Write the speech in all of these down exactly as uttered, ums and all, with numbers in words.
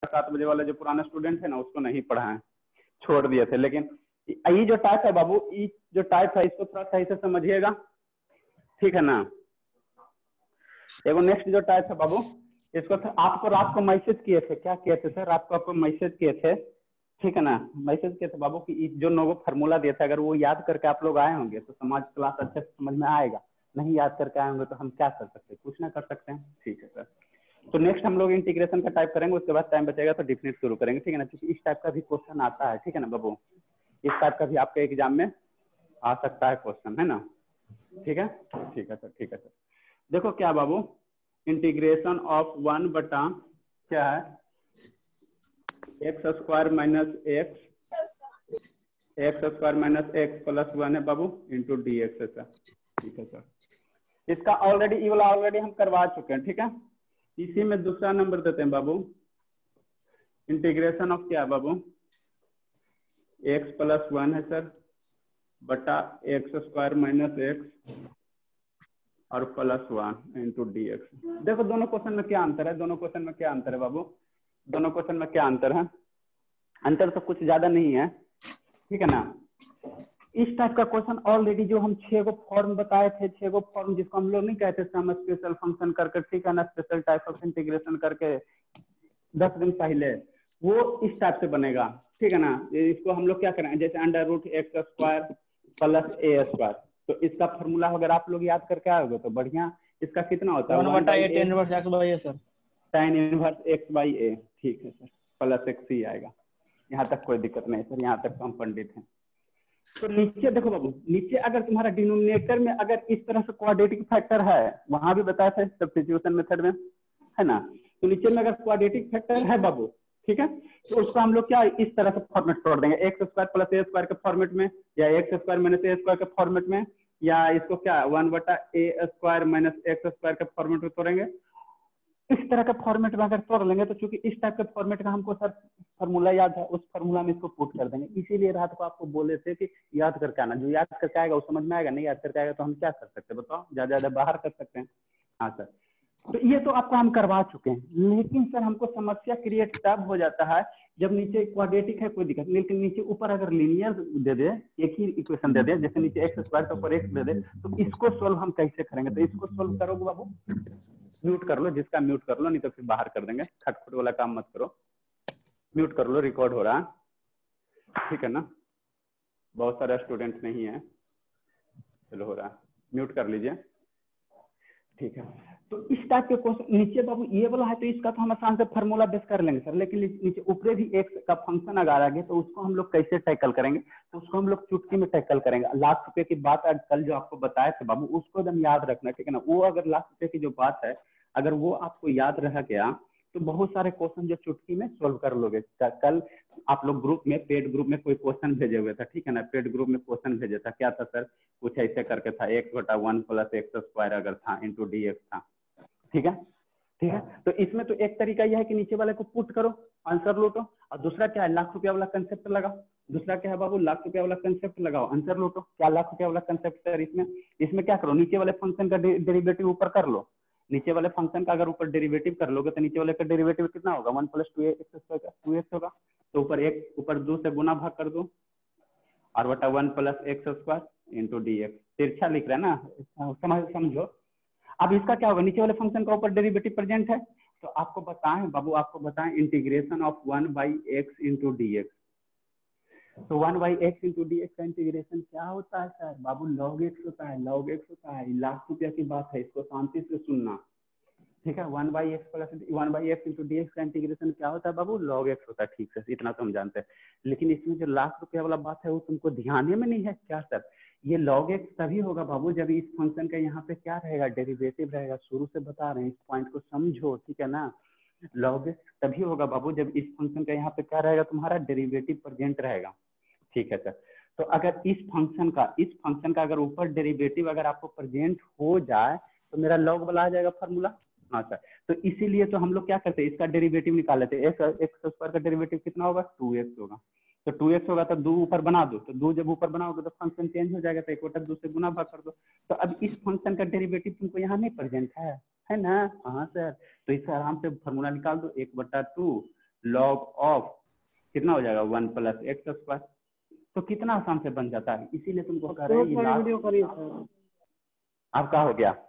सात बजे वाले जो पुराने स्टूडेंट है ना उसको नहीं पढ़ाएं, छोड़ दिए थे। लेकिन ये जो टाइप है बाबू, ये जो टाइप है इसको थोड़ा सही से समझिएगा, ठीक है ना। एगो नेक्स्ट जो टाइप है बाबू, इसको आपको रात को मैसेज किए थे, क्या किए थे सर, रात को आपको मैसेज किए थे, ठीक है ना, मैसेज किए थे बाबू कि जो लोगों फार्मूला दिया था अगर वो याद करके आप लोग आए होंगे तो समाज क्लास अच्छे से समझ में आएगा। नहीं याद करके आए होंगे तो हम क्या कर सकते हैं, कुछ ना कर सकते हैं, ठीक है सर। तो नेक्स्ट हम लोग इंटीग्रेशन का टाइप करेंगे, उसके बाद टाइम बचेगा तो डिफिनेट शुरू करेंगे, ठीक है ना, क्योंकि इस टाइप का भी क्वेश्चन आता है, ठीक है ना बाबू, इस टाइप का भी आपके एग्जाम में आ सकता है क्वेश्चन, है ना, ठीक है, ठीक है सर, ठीक है सर। देखो क्या बाबू, इंटीग्रेशन ऑफ वन बटा क्या है, x square minus x, x square minus x plus one है बाबू इंटू डी एक्स है सर, ठीक है सर। इसका ऑलरेडी ये वाला ऑलरेडी हम करवा चुके हैं, ठीक है। इसी में दूसरा नंबर देते हैं बाबू, इंटीग्रेशन ऑफ क्या है बाबू, एक्स प्लस वन है सर बटा एक्स स्क्वायर माइनस एक्स और plus one into d x. देखो दोनों क्वेश्चन में क्या अंतर है, दोनों क्वेश्चन में क्या अंतर है बाबू, दोनों क्वेश्चन में क्या अंतर है, अंतर तो कुछ ज्यादा नहीं है, ठीक है ना। इस टाइप का क्वेश्चन ऑलरेडी जो हम छह गो फॉर्म बताए थे, छह गो फॉर्म जिसको हम लोग नहीं कहते सम स्पेशल फंक्शन करके, ठीक है ना, स्पेशल टाइप ऑफ इंटीग्रेशन करके दस दिन पहले, वो इस टाइप से बनेगा, ठीक है ना। इसको हम लोग क्या करेंगे, जैसे under root x square plus a square, तो इसका फॉर्मूला अगर आप लोग याद करके आओगे तो बढ़िया। इसका कितना होता है, वन बटा a tan inverse x by a sir, tan inverse x by a, ठीक है सर, प्लस एक्स ही आएगा। यहाँ तक कोई दिक्कत नहीं सर, यहाँ तक तो हम पंडित हैं। तो नीचे देखो बाबू, नीचे अगर तुम्हारा डिनोमिनेटर में अगर इस तरह से क्वाड्रेटिक फैक्टर है, वहां भी बताया था सब्स्टिट्यूशन मेथड में, है ना, तो नीचे में अगर क्वाड्रेटिक फैक्टर है बाबू, ठीक है, तो उसको हम लोग क्या इस तरह से फॉर्मेट तोड़ देंगे, x square plus a square के फॉर्मेट में, या x square minus a square के फॉर्मेट में, या इसको क्या वन बटा a square minus x square के फॉर्मेट में तोड़ेंगे। इस तरह के फॉर्मेट में अगर तोड़ लेंगे तो चूंकि इस टाइप के फॉर्मेट का हमको सर फॉर्मूला याद है, उस फॉर्मूला में इसको पुट कर देंगे। इसीलिए रात को आपको बोले थे कि याद करके आना, जो याद करके आएगा वो समझ में आएगा, नहीं याद करके आएगा तो हम क्या कर सकते हैं बताओ, ज्यादा ज्यादा बाहर कर सकते हैं। हाँ सर, तो ये तो आपको हम करवा चुके हैं, लेकिन सर हमको समस्या क्रिएट तब हो जाता है जब नीचे क्वाड्रेटिक है कोई दिक्कत, लेकिन नीचे ऊपर अगर लीनियर दे दे, एक ही इक्वेशन दे दे, जैसे नीचे एक्स स्क्वायर के ऊपर एक्स दे दे, तो इसको सोल्व हम कैसे करेंगे। तो इसको सोल्व करोगे बाबू, म्यूट कर लो, जिसका म्यूट कर लो, नहीं तो फिर बाहर कर देंगे, खटखट वाला काम मत करो, म्यूट कर लो, रिकॉर्ड हो रहा है, ठीक है ना, बहुत सारे स्टूडेंट नहीं है, चलो हो रहा है, म्यूट कर लीजिए, ठीक है। तो इस टाइप के क्वेश्चन नीचे बाबू ये वाला है तो इसका तो हम आसान से फार्मूला बेस कर लेंगे सर, लेकिन नीचे ऊपर भी एक्स का फंक्शन अगर आ गया तो उसको हम लोग कैसे टैकल करेंगे, तो उसको हम लोग चुटकी में टैकल करेंगे। लाख रुपए की बात आज कल जो आपको बताया था बाबू, उसको एकदम याद रखना, ठीक है ना। वो अगर लाख रुपए की जो बात है अगर वो आपको याद रह गया तो बहुत सारे क्वेश्चन जो चुटकी में सोल्व कर लोगे। कल आप लोग ग्रुप में, पेड ग्रुप में कोई क्वेश्चन भेजे हुए था, ठीक है ना, पेड ग्रुप में क्वेश्चन भेजा था, क्या था सर, कुछ ऐसे करके था, एक्स बटा वन प्लस एक्स स्क्वायर अगर था इंटू डी एक्स था, ठीक है, ठीक है। तो इसमें तो एक तरीका यह है कि नीचे वाले को पुट करो, आंसर लूटो, और दूसरा क्या है, लाख रुपया वाला कंसेप्ट लगाओ। दूसरा क्या है बाबू, लाख रुपया वाला कंसेप्ट लगाओ, आंसर लूटो। क्या लाख रुपया वाला कंसेप्ट सर, इसमें इसमें क्या करो, नीचे वाले फंक्शन का डेरिवेटिव ऊपर कर लो, नीचे वाले फंक्शन का अगर ऊपर डेरिवेटिव कर लोगे तो नीचे वाले का डेरिवेटिव कितना होगा, one plus two x square का टू एक्स होगा, तो ऊपर एक ऊपर दो से गुना भाग कर दो और बटा one plus x square into d x, तिरछा लिख रहा है ना, समझ समझो। अब इसका क्या होगा, नीचे वाले फंक्शन का ऊपर डेरिवेटिव प्रेजेंट है, तो आपको बताएं बाबू, आपको बताएं integration of one by x into d x, तो one by x into d x का इंटीग्रेशन क्या होता है सर बाबू, लॉग एक्स होता है, लॉग एक्स होता है, लाख रुपया की बात है, इसको शांति से सुनना, ठीक है। One by x plus one by x into d x का इंटीग्रेशन क्या होता है बाबू, लॉग एक्स होता है, ठीक है, इतना तो हम जानते हैं। लेकिन इसमें जो लाख रुपया वाला बात है वो तुमको ध्यान में नहीं है क्या सर, ये लॉग एक्स तभी होगा बाबू जब इस फंक्शन का यहाँ पे क्या रहेगा, डेरिवेटिव रहेगा, शुरू से बता रहे हैं, इस पॉइंट को समझो, ठीक है ना। लॉग एक्स तभी होगा बाबू जब इस फंक्शन का यहाँ पे क्या रहेगा, तुम्हारा डेरिवेटिव प्रेजेंट रहेगा, ठीक है सर। तो अगर इस फंक्शन का इस फंक्शन का अगर ऊपर डेरिवेटिव अगर आपको प्रेजेंट हो जाए तो मेरा लॉग वाला आ जाएगा फार्मूला। हाँ सर, तो इसीलिए तो हम लोग क्या करते हैं, इसका डेरिवेटिव निकाल लेते हैं, एक्स एक्स स्क्वायर का डेरिवेटिव कितना होगा, टू एक्स होगा, तो टू एक्स होगा तो दो ऊपर बना दो, तो दो जब ऊपर बनाओगे तो फंक्शन चेंज हो जाएगा, तो एक बटा दो से गुना भाग कर दो। तो अब इस फंक्शन का डेरिवेटिव तुमको यहाँ नहीं प्रेजेंट है, है ना। हाँ सर, तो इससे आराम से फार्मूला निकाल दो, एक बटा टू लॉग ऑफ कितना हो जाएगा वन प्लस एक्स स्क्वायर। तो कितना आसान से बन जाता है, इसीलिए तुमको कह रहे हैं ये लास्ट। वीडियो करिए सर, आपका हो गया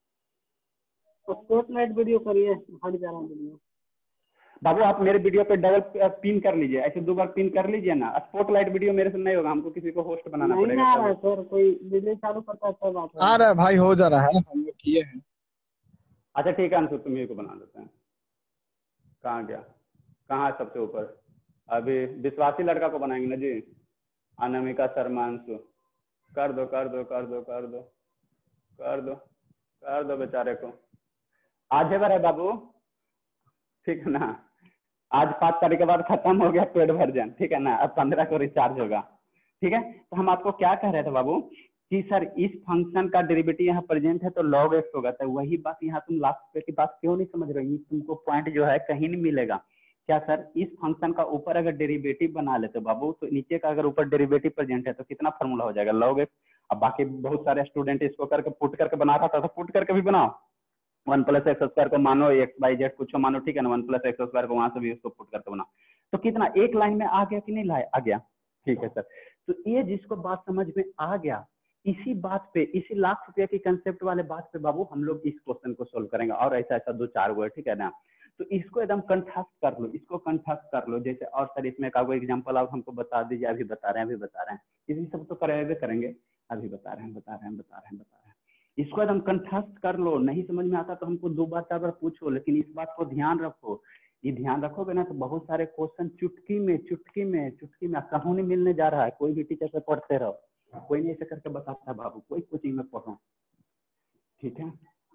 स्पॉटलाइट वीडियो करिए, हट जा रहा है वीडियो। बाबू आप मेरे वीडियो पे डबल पिन कर लीजिए, ऐसे दो बार पिन कर लीजिए ना। स्पॉटलाइट वीडियो मेरे से नहीं होगा, हमको किसी को होस्ट बनाना नहीं पड़ेगा ना आ तब। रहा है सर, कोई वीडियो चालू करता है तब आता आ है। रहा है भाई, हो जा रहा है, हम लोग किए हैं। अच्छा ठीक है अंशु, तुम्ही को बना देते हैं। कहाँ गया, कहाँ है सबसे ऊपर? अभी विश्वासी लड़का को बनाएंगे ना जी, अनामिका शर्मा अंशु। कर दो कर दो कर दो कर दो कर दो कर दो बेचारे को। आज है बाबू, ठीक है ना। आज पाँच तारीख के बाद खत्म हो गया पेड वर्जन, ठीक है ना। अब पंद्रह को रिचार्ज होगा, ठीक है। तो हम आपको क्या कह रहे थे बाबू कि सर इस फंक्शन का डेरिवेटिव यहाँ प्रेजेंट है तो लॉग एक्स होगा। तो वही बात यहाँ तुम लास्ट पे की बात क्यों नहीं समझ रही? तुमको पॉइंट जो है कहीं नहीं मिलेगा। क्या सर इस फंक्शन का ऊपर अगर डेरिवेटिव बना लेते बाबू तो नीचे का अगर ऊपर डेरिवेटिव प्रेजेंट है तो कितना फॉर्मूला हो जाएगा लॉग एक्स। अब बाकी बहुत सारे स्टूडेंट इसको करके पुट करके बना रहा था, तो पुट करके भी बनाओ। वन प्लस एक्स स्क्वायर को मानो एक्स बाई जेड कुछ मानो, ठीक है ना। वन प्लस एक्स स्क्वायर को वहां से भी उसको पुट करके बनाओ तो कितना एक लाइन में आ गया कि नहीं लाया? आ गया, ठीक है सर। तो ये जिसको बात समझ में आ गया, इसी बात पे, इसी लाख रुपए की कंसेप्ट वाले बात पे बाबू हम लोग इस क्वेश्चन को सोल्व करेंगे। और ऐसा ऐसा दो चार वर्ड, ठीक है ना। तो इसको एकदम कंठस्थ कर लो, इसको कंठस्थ कर लो। जैसे और सर इसमें का कोई एग्जांपल आप हमको बता दीजिए। अभी बता रहे हैं अभी बता रहे हैं इसी सब तो करेंगे करेंगे अभी बता रहे हैं बता रहे हैं बता रहे हैं बता रहे हैं इसको एकदम कंठस्थ कर लो। नहीं समझ में आता तो हमको दो बार चार बार पूछो, लेकिन इस बात को ध्यान रखो। ये ध्यान रखोगे ना तो बहुत सारे क्वेश्चन चुटकी में चुटकी में चुटकी में कहूँ नहीं मिलने जा रहा है। कोई भी टीचर से पढ़ते रहो, कोई नहीं ऐसे करके बताता बाबू, कोई कोचिंग में पढ़ो, ठीक है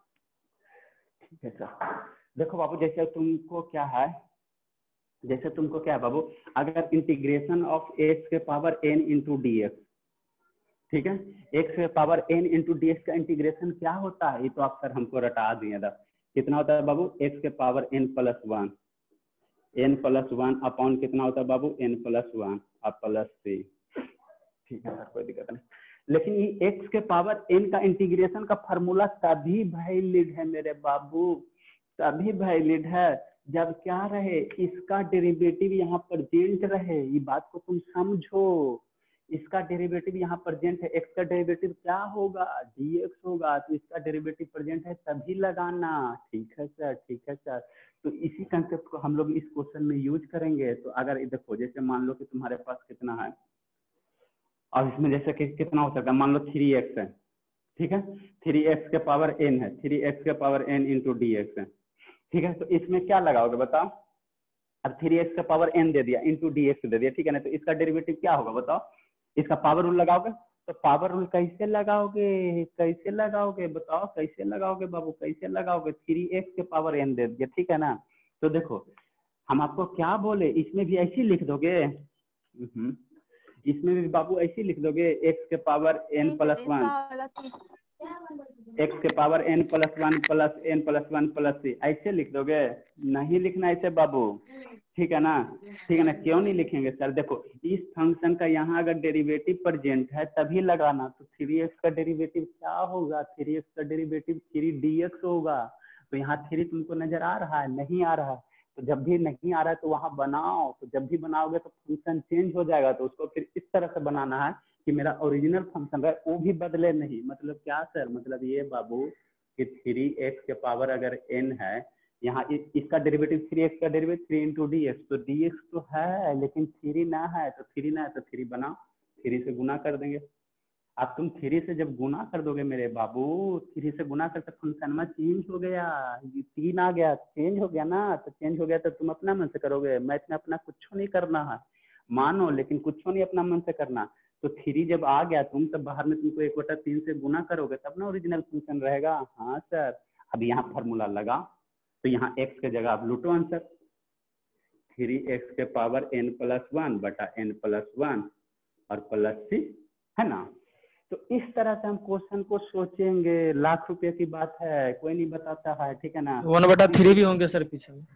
ठीक है सर। देखो बाबू जैसे तुमको क्या है, जैसे तुमको क्या है बाबू, अगर इंटीग्रेशन ऑफ एक्स के power n into d x, ठीक है। एक्स के power n into d x का इंटीग्रेशन क्या होता है? ये तो आप सर हमको रटा दिए था। कितना होता है बाबू? एक्स के power n plus one, n plus one upon कितना होता है बाबू? एन प्लस वन अब प्लस थ्री, ठीक है सर कोई दिक्कत नहीं। लेकिन ये एक्स के पावर एन का इंटीग्रेशन का फॉर्मूला तभी वैलिड है मेरे बाबू, तभी वैलिड है जब क्या रहे, इसका डेरिवेटिव यहाँ प्रेजेंट रहे। ये बात को तुम समझो, इसका डेरिवेटिव यहाँ प्रेजेंट है। एक्स का डेरिवेटिव क्या होगा? डीएक्स होगा। तो इसका डेरिवेटिव प्रेजेंट है तभी लगाना, ठीक है सर ठीक है सर। तो इसी कंसेप्ट को हम लोग इस क्वेश्चन में यूज करेंगे। तो अगर देखो जैसे मान लो कि तुम्हारे पास कितना है, और इसमें जैसे कि कितना हो सकता है, मान लो थ्री एक्स है, ठीक है। थ्री एक्स के पावर एन है, थ्री एक्स के power n into d x है, ठीक है। तो इसमें क्या लगाओगे बताओ? अब थ्री एक्स का पावर एन दे दिया इंटू डी एक्स दे दिया, ठीक है ना। तो इसका डेरिवेटिव क्या होगा बताओ? इसका पावर रूल लगाओगे। तो पावर रूल कैसे लगाओगे, कैसे लगाओगे बताओ, कैसे लगाओगे बाबू, कैसे लगाओगे? थ्री एक्स के पावर एन दे दिया, ठीक है ना। तो देखो हम आपको क्या बोले, इसमें भी ऐसे ही लिख दोगे, इसमें भी बाबू ऐसे ही लिख दोगे, एक्स के power n plus one, x के power n plus one plus n plus one plus three, ऐसे लिख दोगे? नहीं लिखना ऐसे बाबू, ठीक है ना, ठीक है ना। क्यों नहीं लिखेंगे सर? देखो इस फंक्शन का यहाँ अगर डेरिवेटिव प्रेजेंट है तभी लगाना। तो थ्री एक्स का डेरिवेटिव क्या होगा? थ्री एक्स का डेरिवेटिव थ्री डी एक्स होगा। तो यहाँ थ्री तुमको नजर आ रहा है? नहीं आ रहा है। तो जब भी नहीं आ रहा है तो वहां बनाओ। तो जब भी बनाओगे तो फंक्शन चेंज हो जाएगा। तो उसको फिर इस तरह से बनाना है कि मेरा ओरिजिनल फंक्शन है वो भी बदले नहीं। मतलब क्या सर? मतलब ये बाबू कि थ्री एक्स के पावर अगर एन है, यहाँ इस, इसका डेरिवेटिव थ्री एक्स का derivative three into d x, तो डी एक्स तो है लेकिन थ्री ना है। तो थ्री ना है तो थ्री बनाओ, थ्री से गुना कर देंगे। अब तुम थ्री से जब गुना कर दोगे मेरे बाबू, थ्री से गुना करके फंक्शन में चेंज हो गया, तीन आ गया, चेंज हो गया ना। तो चेंज हो गया तो तुम अपना मन से करोगे, मैथ में अपना कुछ नहीं करना है, मानो, लेकिन कुछ नहीं अपना मन से करना। तो थ्री जब आ गया तुम तब बाहर में तुमको एक बटा तीन से गुना करोगे तब ना ओरिजिनल फंक्शन रहेगा। हाँ सर। अब यहाँ फॉर्मूला लगा तो यहाँ x के जगह आप लूटो आंसर, थ्री एक्स के पावर n प्लस वन बटा n प्लस वन और प्लस सी, है ना। तो इस तरह से हम क्वेश्चन को सोचेंगे। लाख रुपए की बात है, कोई नहीं बताता है, ठीक है ना। वन बटा थ्री भी होंगे सर पीछे में?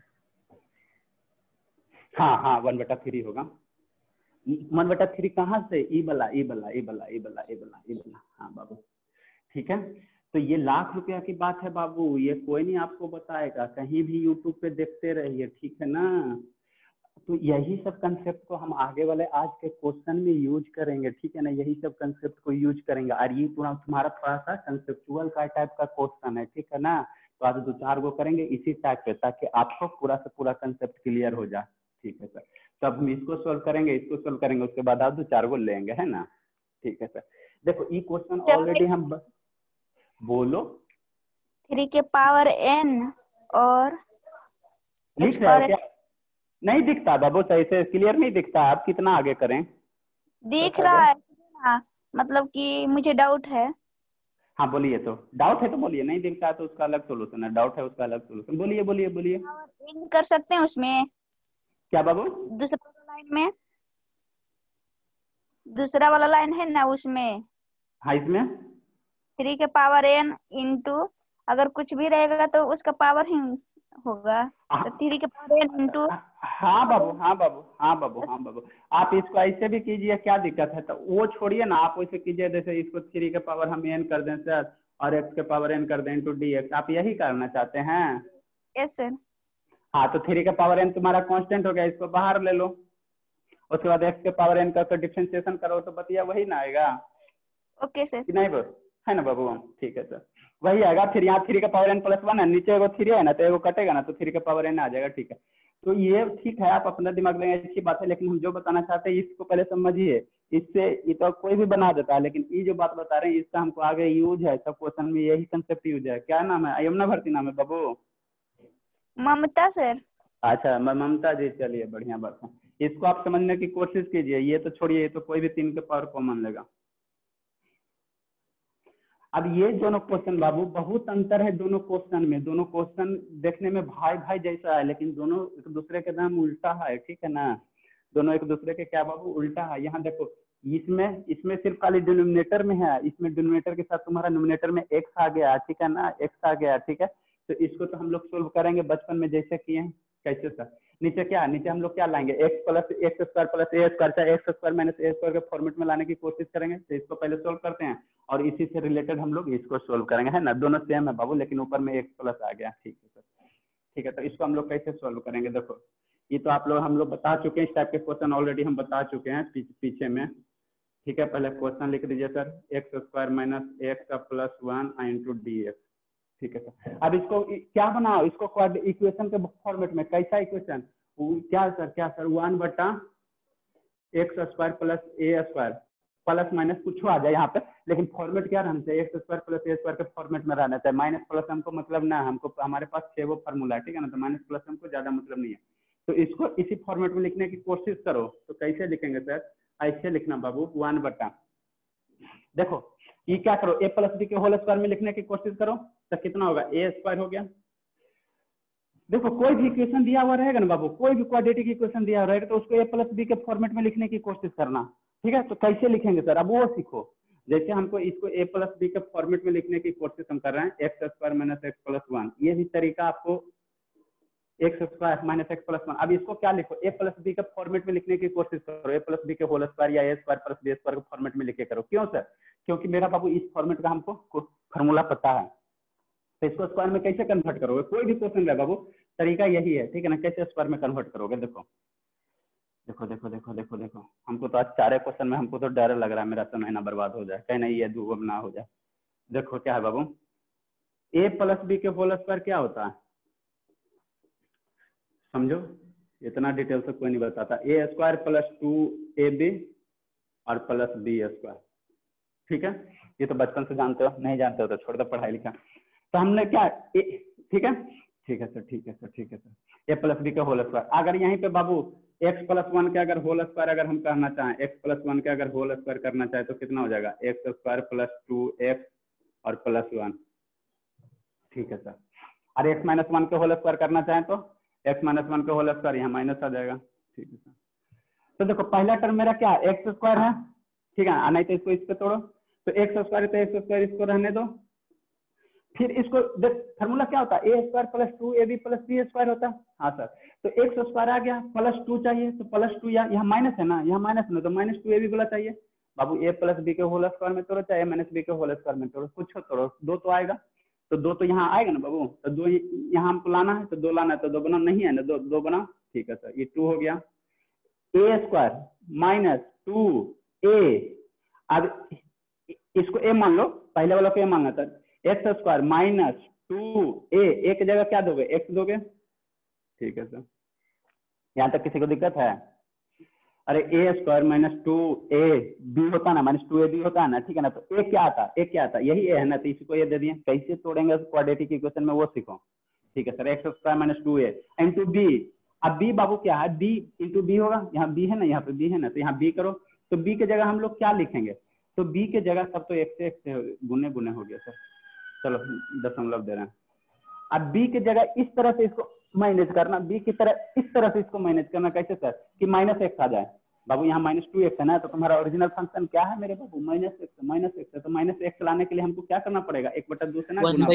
हाँ हाँ वन बटा थ्री होगा। वन बटा थ्री कहाँ से? ई बला ई बला ई बला ई बला ई बला ई बला, हाँ बाबू ठीक है। तो ये लाख रुपया की बात है बाबू, ये कोई नहीं आपको बताएगा, कहीं भी यूट्यूब पे देखते रहिए, ठीक है ना। तो यही सब कंसेप्ट को हम आगे वाले आज के क्वेश्चन में यूज करेंगे, ठीक है ना। यही सब कंसेप्ट को यूज करेंगे और ये पूरा तुम्हारा थोड़ा सा कंसेप्चुअल का टाइप का क्वेश्चन है, ठीक है ना। तो आज दो चार गो करेंगे इसी टाइप पे ताकि आपको पूरा से पूरा कंसेप्ट क्लियर हो जाए, ठीक है सर। तो अब हम इसको सोल्व करेंगे, इसको सोल्व करेंगे, उसके बाद आप दो चार गो लेंगे, है ना, ठीक है सर। देखो ये क्वेश्चन ऑलरेडी हम ब... बोलो थ्री के पावर एन और लिख रहे हो क्या? नहीं दिखता बाबू, सही से क्लियर नहीं दिखता। आप कितना आगे करें? दिख तो रहा है हाँ, मतलब कि मुझे डाउट है। हाँ बोलिए, तो डाउट है तो बोलिए, नहीं दिखता है तो उसका अलग सोल्यूशन है, डाउट है उसका अलग सोल्यूशन। बोलिए बोलिए बोलिए। इन कर सकते हैं उसमें क्या बाबू? दूसरा वाला लाइन में, दूसरा वाला लाइन है ना उसमें। हाँ इसमें थ्री के पावर एन इंटू अगर कुछ भी रहेगा तो उसका पावर ही होगा, तो थ्री के पावर एन इंटू। हाँ बाबू हाँ बाबू हाँ बाबू हाँ बाबू आप इसको ऐसे भी कीजिए, क्या दिक्कत है? तो वो छोड़िए ना, आप वैसे कीजिए जैसे इसको थ्री के पावर हम एन कर दें सर और एक्स के पावर एन कर दें इंटू डी एक्स। आप यही करना चाहते हैं? Yes sir. हाँ तो थ्री के पावर एन तुम्हारा कांस्टेंट हो गया, इसको बाहर ले लो। उसके बाद एक्स के पावर एन का डिफरेंशिएशन करो तो बतिया वही ना आएगा। Okay sir. नहीं बस है ना बाबू, ठीक है सर वही आएगा। फिर यहाँ थ्री का पावर एन प्लस वन है, नीचे एगो थ्री है ना तो एगो कटेगा ना, तो थ्री का पावर एन आ जाएगा, ठीक है। तो ये ठीक है, आप अपना दिमाग लेंगे अच्छी बात है, लेकिन हम जो बताना चाहते हैं इसको पहले समझिए। इससे ये तो कोई भी बना देता है, लेकिन ये जो बात बता रहे हैं इसका हमको आगे यूज है, सब क्वेश्चन में यही कंसेप्ट यूज है। क्या नाम है? यमुना भारती नाम है बाबू? ममता सर। अच्छा ममता जी, चलिए बढ़िया बात है। इसको आप समझने की कोशिश कीजिए, ये तो छोड़िए, ये तो कोई भी तीन के पावर कॉमन लेगा। अब ये दोनों क्वेश्चन बाबू बहुत अंतर है दोनों क्वेश्चन में। दोनों क्वेश्चन देखने में भाई भाई जैसा है, लेकिन दोनों एक दूसरे के नाम उल्टा है, ठीक है ना। दोनों एक दूसरे के क्या बाबू उल्टा है। यहाँ देखो इसमें इसमें सिर्फ खाली डिनोमिनेटर में है, इसमें डिनोमिनेटर के साथ तुम्हारा नोमिनेटर में एक्स आ गया, ठीक है ना, एक्स आ गया, ठीक है। तो इसको तो हम लोग सोल्व करेंगे बचपन में जैसे किए हैं। कैसे सर? नीचे क्या, नीचे हम लोग क्या लाएंगे? X plus x square plus a square, चाहे x square minus a square के फॉर्मेट में लाने की कोशिश करेंगे। तो इसको पहले सोल्व करते हैं और इसी से रिलेटेड हम लोग इसको सोल्व करेंगे, है ना। दोनों सेम है बाबू, लेकिन ऊपर में एक्स प्लस आ गया, ठीक है सर, ठीक है। तो इसको हम लोग कैसे सोल्व करेंगे? देखो ये तो आप लोग हम लोग बता चुके हैं, इस टाइप के क्वेश्चन ऑलरेडी हम बता चुके हैं पीछे में, ठीक है। पहले क्वेश्चन लिख दीजिए sir, x square minus x का plus one into d x, ठीक है सर। अब इसको क्या बनाओ, इसको इक्वेशन के फॉर्मेट में। कैसा इक्वेशन? क्या सर? क्या सर? वन बटा x square plus a square plus minus कुछ आ जाए यहाँ पे, लेकिन फॉर्मेट क्या रहना चाहिए? X square plus a square के फॉर्मेट में रहना चाहिए। माइनस प्लस हमको मतलब ना, हमको हमारे पास छह वो फार्मूला है, ठीक है ना, तो माइनस प्लस हमको ज्यादा मतलब नहीं है। तो इसको इसी फॉर्मेट में लिखने की कोशिश करो। तो कैसे लिखेंगे सर? ऐसे लिखना बाबू, वन बटा, देखो ये क्या करो, ए प्लस बी के होल स्क्वायर में लिखने की कोशिश करो तो कितना होगा? ए स्क्वायर हो गया। देखो कोई भी इक्वेशन दिया हुआ रहेगा ना बाबू, कोई भी क्वाड्रेटिक इक्वेशन दिया हुआ रहेगा तो उसको ए प्लस बी के फॉर्मेट में लिखने की कोशिश करना, ठीक है। तो कैसे लिखेंगे सर? अब वो सीखो। जैसे हमको इसको ए प्लस बी के फॉर्मेट में लिखने की कोशिश हम कर रहे हैं, x square minus x plus one, ये भी तरीका आपको x square minus x plus one. अब इसको क्या लिखो? ए प्लस बी के फॉर्मेट में लिखने की कोशिश करो, ए प्लस बी के होल स्क्वायर या a square plus b square के फॉर्मेट में लिखे करो। क्यों सर? क्योंकि मेरा बाबू इस फॉर्मेट का हमको फॉर्मूला पता है। तो इसको स्क्वायर में कैसे कन्वर्ट करोगे? कोई भी क्वेश्चन है बाबू, तरीका यही है, ठीक है ना। कैसे स्क्वायर में कन्वर्ट करोगे? देखो देखो देखो देखो देखो देखो हमको तो आज चारे क्वेश्चन में हमको तो डर लग रहा है मेरा समय ना बर्बाद हो जाए, कहीं नहीं ये दो ना हो जाए। देखो क्या है बाबू, ए प्लस बी के होल स्क्वायर क्या होता है समझो, इतना डिटेल से कोई नहीं बताता। A square plus two a b और प्लस बी स्क्वायर, ठीक है। ये तो बचपन से जानते हो, नहीं जानते हो तो छोड़ दो पढ़ाई लिखा। तो हमने क्या, ठीक है ठीक है सर, ठीक है सर, ठीक है सर। ए प्लस बी के होल स्क्वायर, अगर यहीं पे बाबू एक्स प्लस वन के अगर होल स्क्वायर अगर हम करना चाहें, एक्स प्लस वन के अगर होल स्क्वायर करना चाहे तो कितना हो जाएगा? X square plus two x और प्लस वन, ठीक है सर। और एक्स माइनस वन के होल स्क्वायर करना चाहें तो एक्स माइनस वन के होल स्क्वायर, यहाँ माइनस आ जाएगा, ठीक है सर। तो देखो पहला टर्म मेरा क्या है? एक्स स्क्वायर है, ठीक है, नहीं तो इसको इस पे तोड़ो, तो एक्स स्क्वायर तो एक्स स्क्वायर इसको रहने दो। फिर इसको देख फॉर्मूला क्या होता है? A square plus two a b plus b square होता है। हाँ सर, तो एक्स स्क्वायर आ गया, प्लस टू चाहिए तो प्लस टू, या यहाँ माइनस है ना, यहाँ माइनस है तो माइनस टू ए बी बोला चाहिए बाबू। ए प्लस बी के होल स्क्वायर में तोड़ो चाहे माइनस बी के होल स्क्वायर में तोड़ो, कुछ तोड़ो, दो तो आएगा, तो दो तो यहाँ आएगा ना बाबू। तो दो यहाँ हमको लाना है तो दो लाना है, तो दो बना नहीं है ना, दो दो बना ठीक है सर, ये टू हो गया। A square minus two a, अब इसको ए मान लो, पहले वाला को ए मानना sir, x square minus two a, a की जगह क्या दोगे, एक्स दोगे, ठीक है सर। यहाँ तक किसी को दिक्कत है? अरे a square minus two a b होता ना, माइनस टू ए बी होता है ना, ठीक है ना, तो ए क्या आता, ए क्या आता, यही ए है ना, तो इसको ये दे दिए, कैसे तोड़ेंगे क्वाड्रेटिक इक्वेशन में वो सीखो, ठीक है sir. X square minus two a into b, अब बी बाबू क्या है, बी इंटू बी होगा, यहाँ बी है ना, यहाँ पे बी है ना, तो यहाँ बी करो, तो बी के जगह हम लोग क्या लिखेंगे, तो बी के जगह सब तो एक से एक से गुने गुने हो गया सर, चलो दशमलव दे रहे हैं। अब बी की जगह इस तरह से इसको मैनेज करना, बी की तरह इस तरह से इसको मैनेज करना, कैसे सर, कि माइनस एक्स आ जाए बाबू, यहाँ माइनस टू एक्स है ना, तो तुम्हारा ओरिजिनल फंक्शन क्या है मेरे बाबू, माइनस एक्स, माइनस एक्स है, तो माइनस एक्स लाने के लिए हमको क्या करना पड़ेगा, एक बटा दो से ना गुना,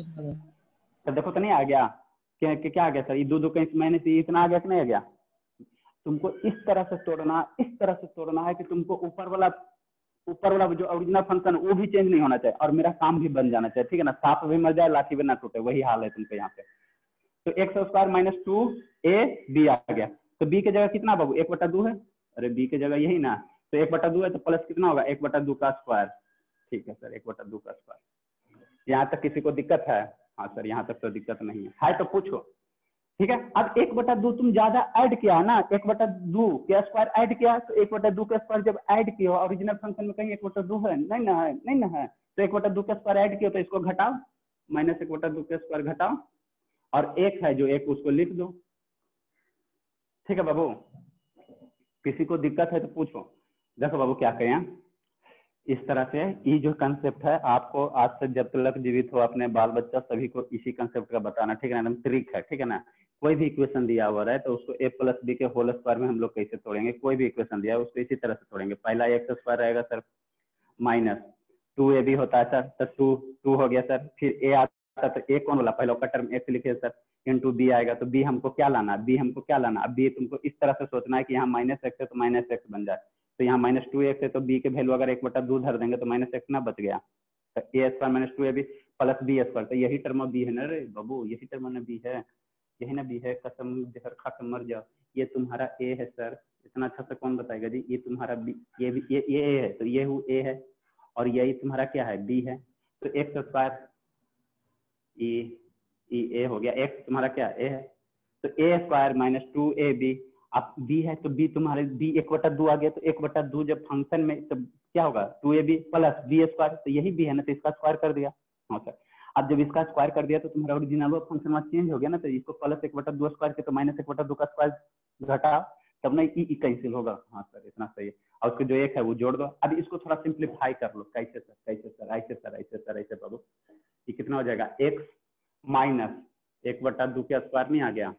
तो देखो तो नहीं आ गया, क्या क्या आ गया सर, ये दो दो का माइनस इतना आ गया कि नहीं आ गया। तुमको इस तरह से तोड़ना, इस तरह से तोड़ना है कि तुमको ऊपर वाला ऊपर वाला जो ओरिजिनल फंक्शन वो भी चेंज नहीं होना चाहिए और मेरा काम भी बन जाना चाहिए, ठीक है ना, सांप भी मर जाए लाठी भी ना टूटे, वही हाल है तुमको यहाँ पे। तो x square minus two a b आ गया, तो बी की जगह कितना बाबू, एक बटा दो है, अरे बी की जगह यही ना, तो एक बटा दो है तो प्लस कितना होगा, एक बटा दो का स्क्वायर, ठीक है सर, एक बटा दो का स्क्वायर। यहाँ तक किसी को दिक्कत है? हाँ सर, यहाँ तक तो दिक्कत नहीं है, है तो पूछो, ठीक है। अब एक बटा दो तुम ज्यादा ऐड किया है ना, एक बटा दो के स्क्वायर ऐड किया, तो एक बटा दो का स्क्वायर जब ऐड किया ओरिजिनल फंक्शन में कहीं एक बटा दो है, नहीं ना है, नहीं ना है, तो एक बटा दो का स्क्वायर ऐड किया, तो इसको घटाओ, माइनस एक बटा दो का स्क्वायर घटाओ, और एक है जो एक उसको लिख दो, ठीक है बाबू। किसी को दिक्कत है तो पूछो। देखो बाबू क्या करें, इस तरह से ये जो कंसेप्ट है आपको आज से जब तक जीवित हो अपने बाल बच्चा सभी को इसी कंसेप्ट का बताना, ठीक है ना, एकदम ट्रिक है, ठीक है ना। कोई भी इक्वेशन दिया हुआ है तो उसको ए प्लस बी के होल स्क्वायर में हम लोग कैसे तोड़ेंगे, कोई भी इक्वेशन दिया है उसको इसी तरह से तोड़ेंगे। पहला एक्स स्क्वायर रहेगा sir minus two a b होता है सर, तो टू टू हो गया सर, फिर ए आता तो ए कौन वाला, पहले का टर्म एक्स लिखे सर, इंटू बी आएगा, तो बी हमको क्या लाना, बी हमको क्या लाना, अब बी तुमको इस तरह से सोचना है कि यहाँ माइनस एक्स है तो माइनस एक्स बन जाए, तो यहाँ माइनस टू एक्स है तो बी के वैल्यू अगर एक बटा दो धर देंगे तो माइनस एक्स ना बच गया, तो a square minus two a b plus b square, तो यही टर्म बी है ना रे बाबू, यही टर्म ना बी है, यही ना बी है, कसम जहर खा के मर जाओ, ये तुम्हारा ए है सर, इतना अच्छा से कौन बताएगा जी, ये तुम्हारा बी, ये भी ये ये ए है, तो ये हु ए है, और यही तुम्हारा क्या है, बी है, तो एक्स स्क्वायर ई ई ए हो गया, एक्स तुम्हारा क्या ए है, तो a square minus two a b, अब बी है तो बी तुम्हारे बी एक बटा दो आ गया, तो एक बटा दो जब फंक्शन में तो क्या होगा, two a b plus b square, तो यही बी है ना, तो इसका स्क्वायर कर दिया। हाँ सर, अब जब इसका स्क्वायर कर दिया तो तुम्हारा ओरिजिनल फंक्शन में चेंज हो गया ना, तो इसको प्लस एक बटा दो स्क्वायर के तो माइनस एक बटा दो का स्क्वायर घटा, तब ना ई ई कैंसिल होगा। हाँ सर, इतना सही है, और उसको जो एक है वो जोड़ दो। अब इसको थोड़ा सिंप्लीफाई कर लो, कैसे सर, कैसे सर, ऐसे सर, ऐसे सर, ऐसे बाबू, ये कितना हो जाएगा, एक्स माइनस एक बटा दो के स्क्वायर नहीं आ गया,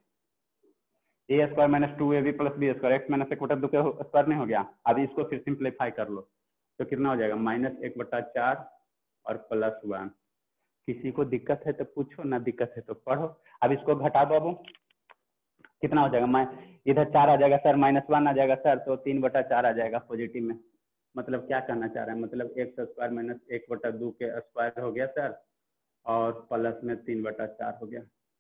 a square minus two a b plus b square, x minus एक बटा दो के स्क्वायर नहीं हो गया। अब इसको फिर सिंप्लीफाई कर लो तो कितना हो जाएगा, माइनस एक बटा चार और प्लस वन। किसी को दिक्कत है तो पूछो, ना दिक्कत है तो पढ़ो। अब इसको घटा दो, अब कितना हो जाएगा, मैं इधर चार आ जाएगा सर, माइनस वन आ जाएगा सर, तो तीन बटा चार आ जाएगा पॉजिटिव में। मतलब क्या करना चाह रहे हैं, मतलब एक्स स्क्वायर माइनस एक बटा दो के स्क्वायर हो गया सर, और प्लस में तीन बटा चार हो गया,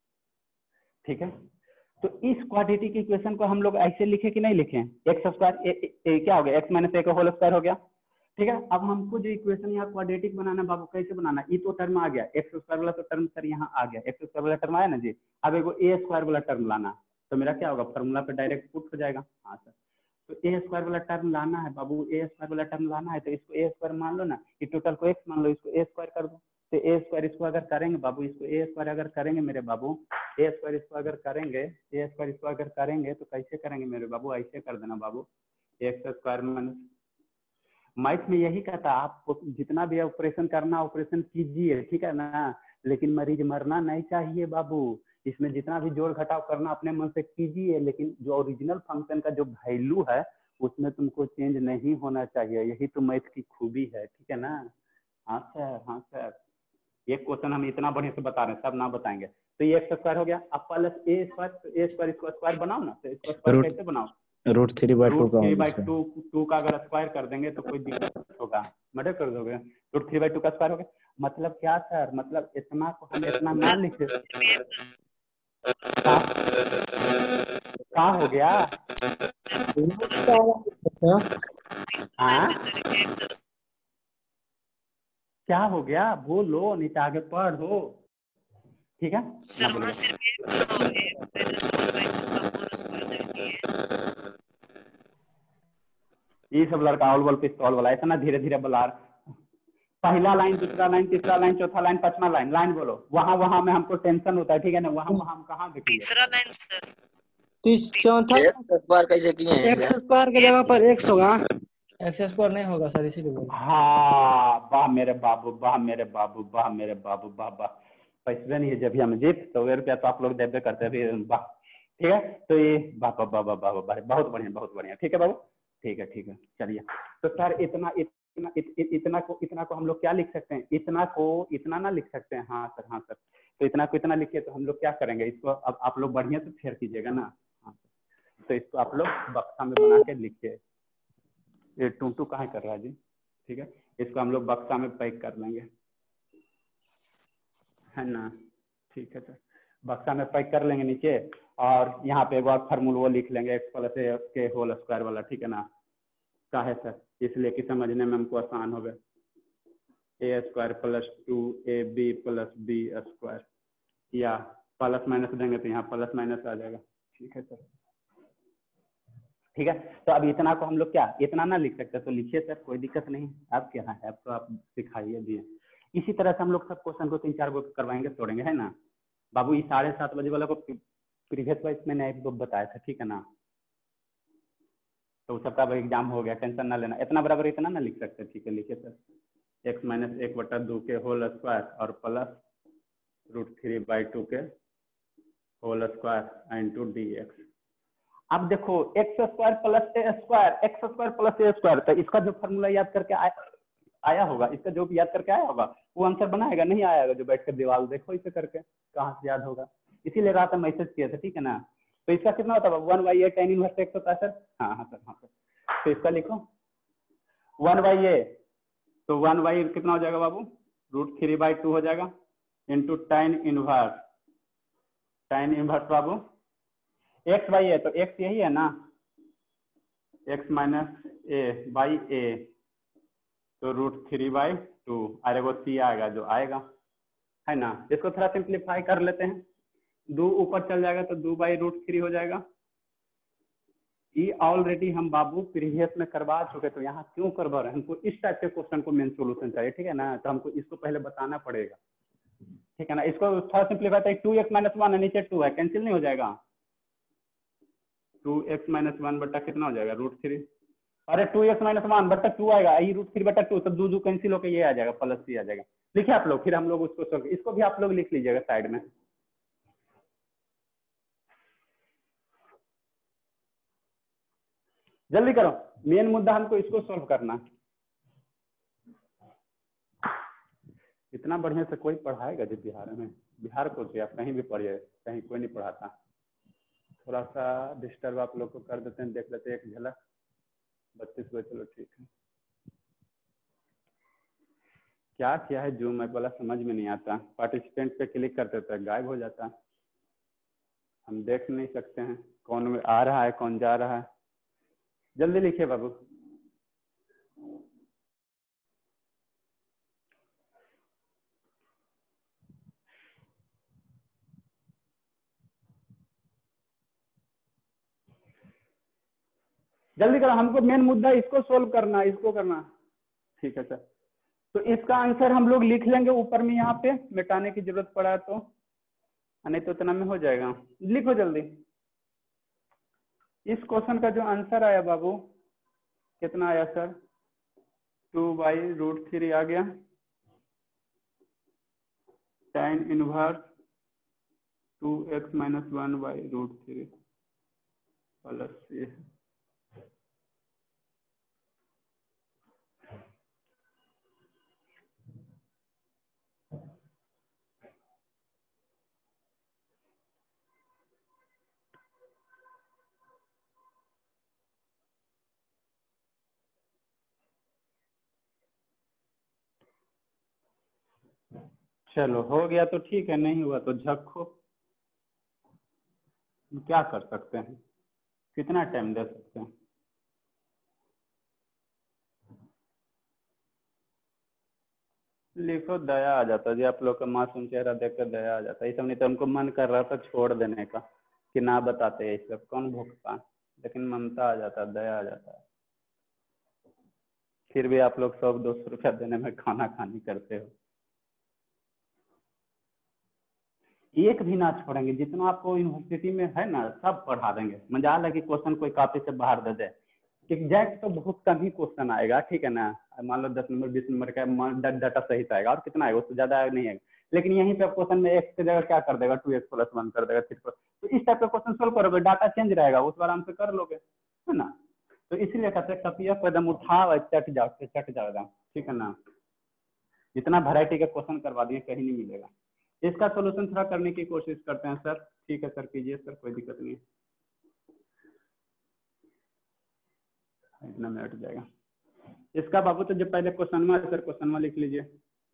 ठीक है। तो इस क्वाड्रेटिक इक्वेशन को हम लोग ऐसे लिखे कि नहीं लिखे, एक्स स्क्वायर क्या हो गया, एक्स माइनस ए का होल स्क्वायर हो गया, ठीक है। अब हमको जो इक्वेशन यहाँ क्वाड्रेटिक बनाना बाबू, कैसे बनाना, ये तो टर्म आ गया, एक्स स्क्वायर वाला तो टर्म सर यहाँ आ गया, एक्स स्क्वायर वाला टर्म आया ना जी। अब एगो ए स्क्वायर वाला टर्म लाना, तो मेरा क्या होगा, फॉर्मूला पे डायरेक्ट पुट हो जाएगा। हाँ सर, तो ए स्क्वायर वाला टर्म लाना है बाबू, ए स्क्वायर वाला टर्म लाना है, तो इसको ए स्क्वायर मान लो ना, ये टोटल को एक्स मान लो, इसको ए स्क्वायर कर दो, तो ए स्क्वायर इसको अगर करेंगे बाबू, इसको ए स्क्वायर अगर करेंगे मेरे बाबू, ए स्क्वायर इसको अगर करेंगे, ए स्क्वायर इसको अगर करेंगे तो कैसे करेंगे मेरे बाबू, ऐसे कर देना बाबू, एक्स स्क्वायर माइनस, मैथ में यही कहता है आपको जितना भी ऑपरेशन करना ऑपरेशन कीजिए, ठीक है ना, लेकिन मरीज मरना नहीं चाहिए बाबू। इसमें जितना भी जोड़ घटाव करना अपने मन से कीजिए, लेकिन जो ओरिजिनल फंक्शन का जो वैल्यू है उसमें तुमको चेंज नहीं होना चाहिए, यही तो मैथ की खूबी है, ठीक है ना। हाँ सर, हाँ सर, एक क्वेश्चन हम इतना बढ़िया से बता रहे हैं, सब ना बताएंगे। तो ये एक्स स्क्वायर हो गया, अब plus a square, a square इसको स्क्वायर बनाओ ना, तो इसको स्क्वायर कैसे बनाओ, रूट थ्री बाई टू का थ्री बाई टू टू का अगर स्क्वायर कर देंगे तो कोई दिक्कत होगा, मर्डर कर दोगे, रूट थ्री बाई टू का स्क्वायर हो गया। मतलब क्या सर, मतलब इतना को हम इतना ना लिखे, क्या हो गया? हाँ क्या हो गया? बोलो, नहीं तो आगे पढ़ो। ठीक है ना, बोलिए। ये सब लड़का ऑल बॉल पिस्तौल वाला ऐसा ना धीरे धीरे बोला। पहला लाइन, दूसरा लाइन, तीसरा लाइन, चौथा लाइन, पांचवा लाइन, लाइन बोलो। वहां वहां में हमको टेंशन होता है, ठीक है ना? वहां वहां हम कहाँ देखेंगे? तीसरा लाइन सर। तीस चौथा एक बार कैसे किए हैं एक्स सर? स्क्वायर की जगह पर एक्स होगा। एक्स स्क्वायर नहीं होगा सर, इसीलिए बोल रहे हैं। हाँ, वाह मेरे बाबू, वाह मेरे बाबू, वाह मेरे बाबू, वाह वाह। पैसे नहीं है जब भी हम जीत तो वे रुपया तो आप लोग देते करते भी, वाह। ठीक है, तो ये वाह वाह वाह वाह वाह वाह, बहुत बढ़िया, बहुत बढ़िया। ठीक है बाबू, ठीक है ठीक है, चलिए। तो सर इतना इतना इत, इत, इतना को इतना को हम लोग क्या लिख सकते हैं? इतना को इतना ना लिख सकते हैं? हाँ सर, हाँ सर। तो इतना को इतना लिखिए तो हम लोग क्या करेंगे इसको? अब आप लोग बढ़िया से फेयर कीजिएगा ना। हाँ सर, तो इसको आप लोग बक्सा में बना के लिखिए। ये टू टू कहाँ कर रहा है जी? ठीक है, इसको हम लोग बक्सा में पैक कर लेंगे, है ना? ठीक है सर, बक्सा में पैक कर लेंगे नीचे। और यहाँ पे एक और फार्मूला वो लिख लेंगे, एक्स प्लस ए के होल स्क्वायर वाला। ठीक है ना? क्या है सर? इसलिए कि समझने में हमको आसान हो गया। A square plus two a b plus b square, या प्लस माइनस देंगे तो यहाँ प्लस माइनस आ जाएगा। ठीक है सर, ठीक है। तो अब इतना को हम लोग क्या इतना ना लिख सकते? तो लिखिए सर, कोई दिक्कत नहीं। आप क्या है, आप तो आप सिखाइए दिए। इसी तरह से हम लोग सब क्वेश्चन को तीन चार गो करवाएंगे, तोड़ेंगे, है ना बाबू? ये साढ़े सात बजे वाला को प्रीवियस वाइज मैंने एक दो बताया था, ठीक है ना? तो सबका एग्जाम हो गया, टेंशन ना लेना। इतना बराबर इतना ना लिख सकते? ठीक है, लिखिए सर, एक्स माइनस एक बटा दो के होल स्क्वायर और plus root three by two के whole square into d x. अब देखो, x square plus a square, x square plus a square, तो इसका जो फॉर्मूला याद करके आया, आया होगा, इसका जो भी याद करके आया होगा वो आंसर बनाएगा, नहीं आएगा जो बैठ कर दीवार देखो इसे करके, कहाँ से याद होगा? इसीलिए रात में मैसेज किया था, ठीक है ना? तो इसका कितना होता है? One by a tan inverse x होता है सर। हाँ हाँ सर, हाँ सर। तो इसका लिखो वन बाई ए, तो वन बाई कितना हो जाएगा बाबू? रूट थ्री बाई टू हो जाएगा into tan inverse, tan inverse बाबू एक्स बाई ए, तो एक्स यही है ना, x minus a by a, तो रूट थ्री बाई टू, अरे वो सी आएगा जो आएगा, है ना? इसको थोड़ा सिंप्लीफाई कर लेते हैं, दो ऊपर चल जाएगा तो दो बाई रूट थ्री हो जाएगा। ये ऑलरेडी हम बाबू प्रीवियस में करवा चुके, तो यहाँ क्यों करवा रहे हैं? हमको इस टाइप के क्वेश्चन को मेन सोल्यूशन चाहिए, ठीक है ना? तो हमको इसको पहले बताना पड़ेगा, ठीक है ना? इसको थोड़ा सिंप्लीफाई, तो टू एक्स माइनस वन है, नीचे टू है, कैंसिल नहीं हो जाएगा? टू एक्स माइनस वन बट्टा कितना हो जाएगा? Root three. अरे टू एक्स माइनस वन बट्टा टू आएगा, ये रूट थ्री बट्टा टू, तो दो दो कैंसिल होकर ये आ जाएगा, प्लस सी आ जाएगा। लिखिए आप लोग, फिर हम लोग उसको, इसको भी आप लोग लिख लीजिएगा साइड में। जल्दी करो, मेन मुद्दा हमको इसको सॉल्व करना। इतना बढ़िया से कोई पढ़ाएगा जो बिहार में? बिहार को तो आप कहीं भी पढ़िए, कहीं कोई नहीं पढ़ाता। थोड़ा सा डिस्टर्ब आप लोग को कर देते हैं, देख लेते हैं एक झलक। बत्तीस को, चलो ठीक है। क्या क्या है जूम ऐप वाला समझ में नहीं आता, पार्टिसिपेंट पे क्लिक करते तो गायब हो जाता, हम देख नहीं सकते हैं कौन आ रहा है कौन जा रहा है। जल्दी लिखिए बाबू। जल्दी करो, हमको मेन मुद्दा इसको सोल्व करना, इसको करना, ठीक है सर? तो इसका आंसर हम लोग लिख लेंगे ऊपर में, यहाँ पे मिटाने की जरूरत पड़ा तो, नहीं तो इतना में हो जाएगा। लिखो जल्दी। इस क्वेश्चन का जो आंसर आया बाबू, कितना आया sir? Two by root three आ गया, tan inverse two x minus one by root three plus ये। चलो हो गया तो ठीक है, नहीं हुआ तो झक्को, क्या कर सकते हैं। कितना टाइम दे सकते हैं? लिखो, दया आ जाता जी, आप लोग का मासूम चेहरा देख कर दया आ जाता है। ये सब नहीं तो हमको मन कर रहा था छोड़ देने का कि ना बताते ये सब, कौन भुगता, लेकिन ममता आ जाता है, दया आ जाता है। फिर भी आप लोग सौ दो सौ रुपया देने में खाना खानी करते हो। एक भी ना छोड़ेंगे, जितना आपको यूनिवर्सिटी में है ना सब पढ़ा देंगे। मजाल है कि क्वेश्चन कोई कॉपी से बाहर दे दे, एग्जैक्ट तो बहुत कम ही क्वेश्चन आएगा, ठीक है ना। मान लो दस नंबर बीस नंबर का डाटा सहित आएगा, और कितना आएगा, उससे ज्यादा नहीं आएगा। लेकिन यहीं पे क्वेश्चन में एक्स की जगह क्या कर देगा, टू एक्स प्लस वन कर देगा, थ्री प्लस। तो इस टाइप का क्वेश्चन सोल्व करोगे, डाटा चेंज रहेगा, उस बार आराम से कर लोगे, है ना। तो इसीलिए कहते हैं कपिया कदम उठाओ, चट जाओ चट जाओ, ठीक है ना। जितना वैरायटी का क्वेश्चन करवा दिए, कहीं नहीं मिलेगा। इसका सोल्यूशन थोड़ा करने की कोशिश करते हैं सर। ठीक है सर, कीजिए सर, कोई दिक्कत नहीं है, इतना मिनट जाएगा इसका। बाबू तो जब पहले क्वेश्चन में सर, क्वेश्चन में लिख लीजिए।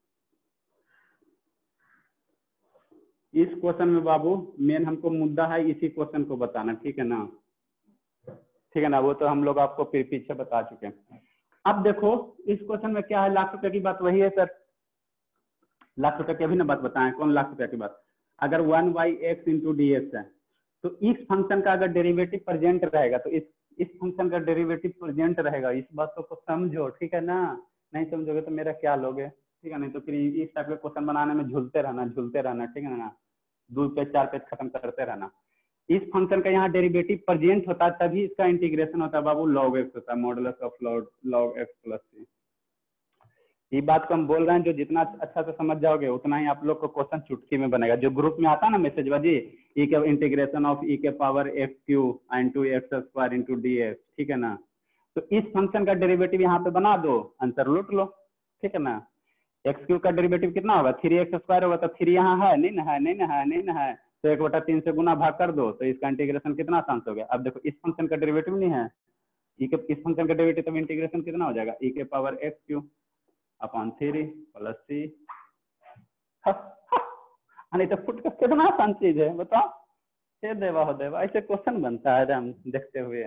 इस क्वेश्चन में बाबू मेन हमको मुद्दा है इसी क्वेश्चन को बताना, ठीक है ना, ठीक है ना। वो तो हम लोग आपको फिर पीछे बता चुके हैं। अब देखो इस क्वेश्चन में क्या है, लाख रुपए की बात वही है सर। लाख रुपए की अभी ना बात बताएं, कौन लाख रुपए की बात। अगर one by x into d x है, तो इस फंक्शन का अगर डेरिवेटिव प्रेजेंट रहेगा, तो इस इस फंक्शन का डेरिवेटिव प्रेजेंट रहेगा। इस बात को समझो, ठीक है ना। नहीं समझोगे तो मेरा क्या लोगे, ठीक है। नहीं तो फिर इस टाइप के क्वेश्चन बनाने में झूलते रहना झूलते रहना ठीक है ना। दो पेज चार पेज खत्म करते रहना। इस फंक्शन का यहाँ डेरिवेटिव प्रेजेंट होता है, तभी इसका इंटीग्रेशन होता है बाबू, लॉग एक्स होता है, modulus of log x plus c. ये बात को हम बोल रहे हैं, जो जितना अच्छा से समझ जाओगे उतना ही आप लोग को क्वेश्चन चुटकी में बनेगा। जो ग्रुप में आता है ना मैसेज बाजी, ई के इंटीग्रेशन ऑफ ई के power x cube into x square into d x, ठीक है ना। तो इस फंक्शन का डेरिवेटिव यहाँ पे बना दो, आंसर लूट लो, ठीक है ना। एक्स क्यू का डेरिवेटिव कितना होगा, थ्री एक्स स्क्वायर होगा, तो थ्री यहाँ है नहीं ना है नहीं ना है नहीं ना है, तो एक बटा तीन से गुना भाग कर दो, तो इसका इंटीग्रेशन कितना आसान हो गया। अब देखो इस फंक्शन का डेरिवेटिव नहीं है, ई के इस फंक्शन का डेरिवेटिव, तब इंटीग्रेशन कितना हो जाएगा, ई के power x cube upon three plus c. नहीं तो फुट का कितना आसान चीज है बताओ। हे देवा हो देवा, ऐसे क्वेश्चन बनता है हम देखते हुए।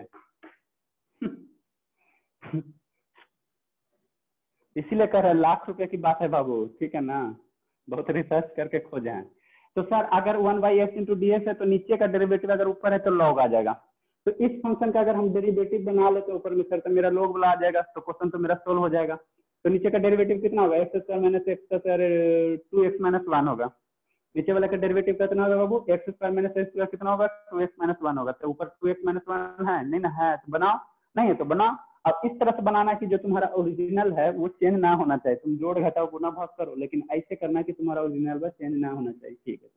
इसीलिए कह रहे लाख रुपए की बात है बाबू, ठीक है ना। बहुत रिसर्च करके खोजे हैं। तो सर अगर one by x into d x है, तो नीचे का डेरिवेटिव अगर ऊपर है तो लॉग आ जाएगा। तो इस फंक्शन का अगर हम डेरिवेटिव बना लेते तो ऊपर में सर, तो मेरा लॉग वाला आ जाएगा, तो क्वेश्चन तो मेरा सोल्व हो जाएगा। तो नीचे का डेरिवेटिव कितना होगा, x square minus x square two x minus one होगा। नीचे वाला का डेरिवेटिव कितना होगा बाबू, x square minus x square कितना होगा, टू एक्स माइनस वन होगा। तो ऊपर टू एक्स माइनस वन है नहीं ना है, तो बनाओ, नहीं है तो बनाओ। अब इस तरह से बनाना कि जो तुम्हारा ओरिजिनल है वो चेंज ना होना चाहिए। तुम जोड़ घटाओ गुना भाग करो, लेकिन ऐसे करना कि तुम्हारा ओरिजिनल का चेंज ना होना चाहिए, ठीक है सर।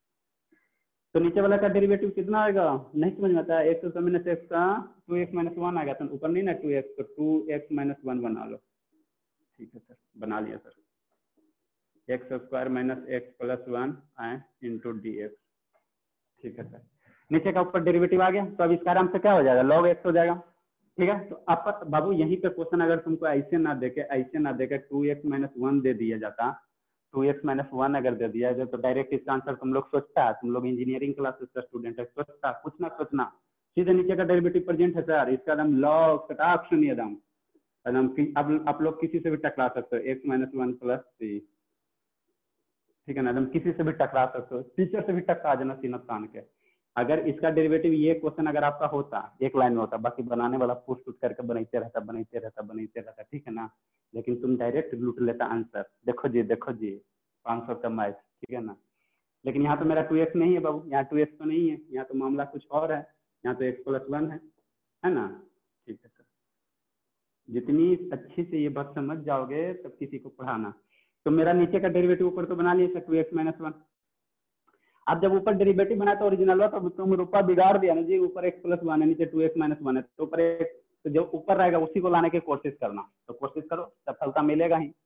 तो नीचे वाला का डेरिवेटिव कितना आएगा, नहीं समझ में आता है, एक्स स्क्वायर माइनस एक्स का टू एक्स माइनस वन आ गया, तो ऊपर नहीं ना टू एक्स, तो टू एक्स माइनस वन बना लो, ठीक है सर, बना लिया sir. X square minus x plus one into d x, ठीक है सर। नीचे का ऊपर डेरिवेटिव आ गया, तो अब इसका आराम से क्या हो जाएगा, लॉग एक्स हो जाएगा, ठीक है। तो आप बाबू यहीं पे क्वेश्चन अगर तुमको ऐसे ना देके ऐसे ना देके टू एक्स माइनस वन दे दिया जाता, टू एक्स माइनस वन अगर दे दिया जाए, तो डायरेक्ट इसका आंसर तुम लोग सोचता है, तुम लोग इंजीनियरिंग क्लासेस का स्टूडेंट है, सोचता कुछ ना सोचना, सीधे नीचे का डेरिवेटिव प्रेजेंट है सर, इसका एकदम लॉग कटाक्ष नहीं एकदम अब आप लोग किसी से भी टकरा सकते हो, x minus one plus c, ठीक है ना। एकदम किसी से भी टकरा सकते हो, टीचर से भी टकरा जाना सीना तान के। अगर इसका डेरिवेटिव ये क्वेश्चन अगर आपका होता एक लाइन में होता, बाकी बनाने वाला पुश पुश करके बनाते रहता बनाते रहता बनाते रहता, ठीक है ना। लेकिन तुम डायरेक्ट लूट लेता आंसर, देखो जी देखो जी पाँच सौ का मैथ, ठीक है ना। लेकिन यहाँ तो मेरा टू एक्स नहीं है बाबू, यहाँ टू एक्स तो नहीं है, यहाँ तो मामला कुछ और है, यहाँ तो एक्स प्लस वन है, है ना, ठीक है सर। जितनी अच्छी से ये बात समझ जाओगे तब किसी को पढ़ाना। तो मेरा नीचे का डेरिवेटिव ऊपर तो बना लिया sir, two x minus one. अब जब ऊपर डेरिवेटिव बना तो ओरिजिनल हुआ, तो तुम रूपा बिगाड़ दिया ना जी, ऊपर एक्स प्लस वन है, नीचे टू एक्स माइनस वन है, तो ऊपर एक, तो जो ऊपर रहेगा उसी को लाने की कोशिश करना, तो कोशिश करो सफलता मिलेगा ही।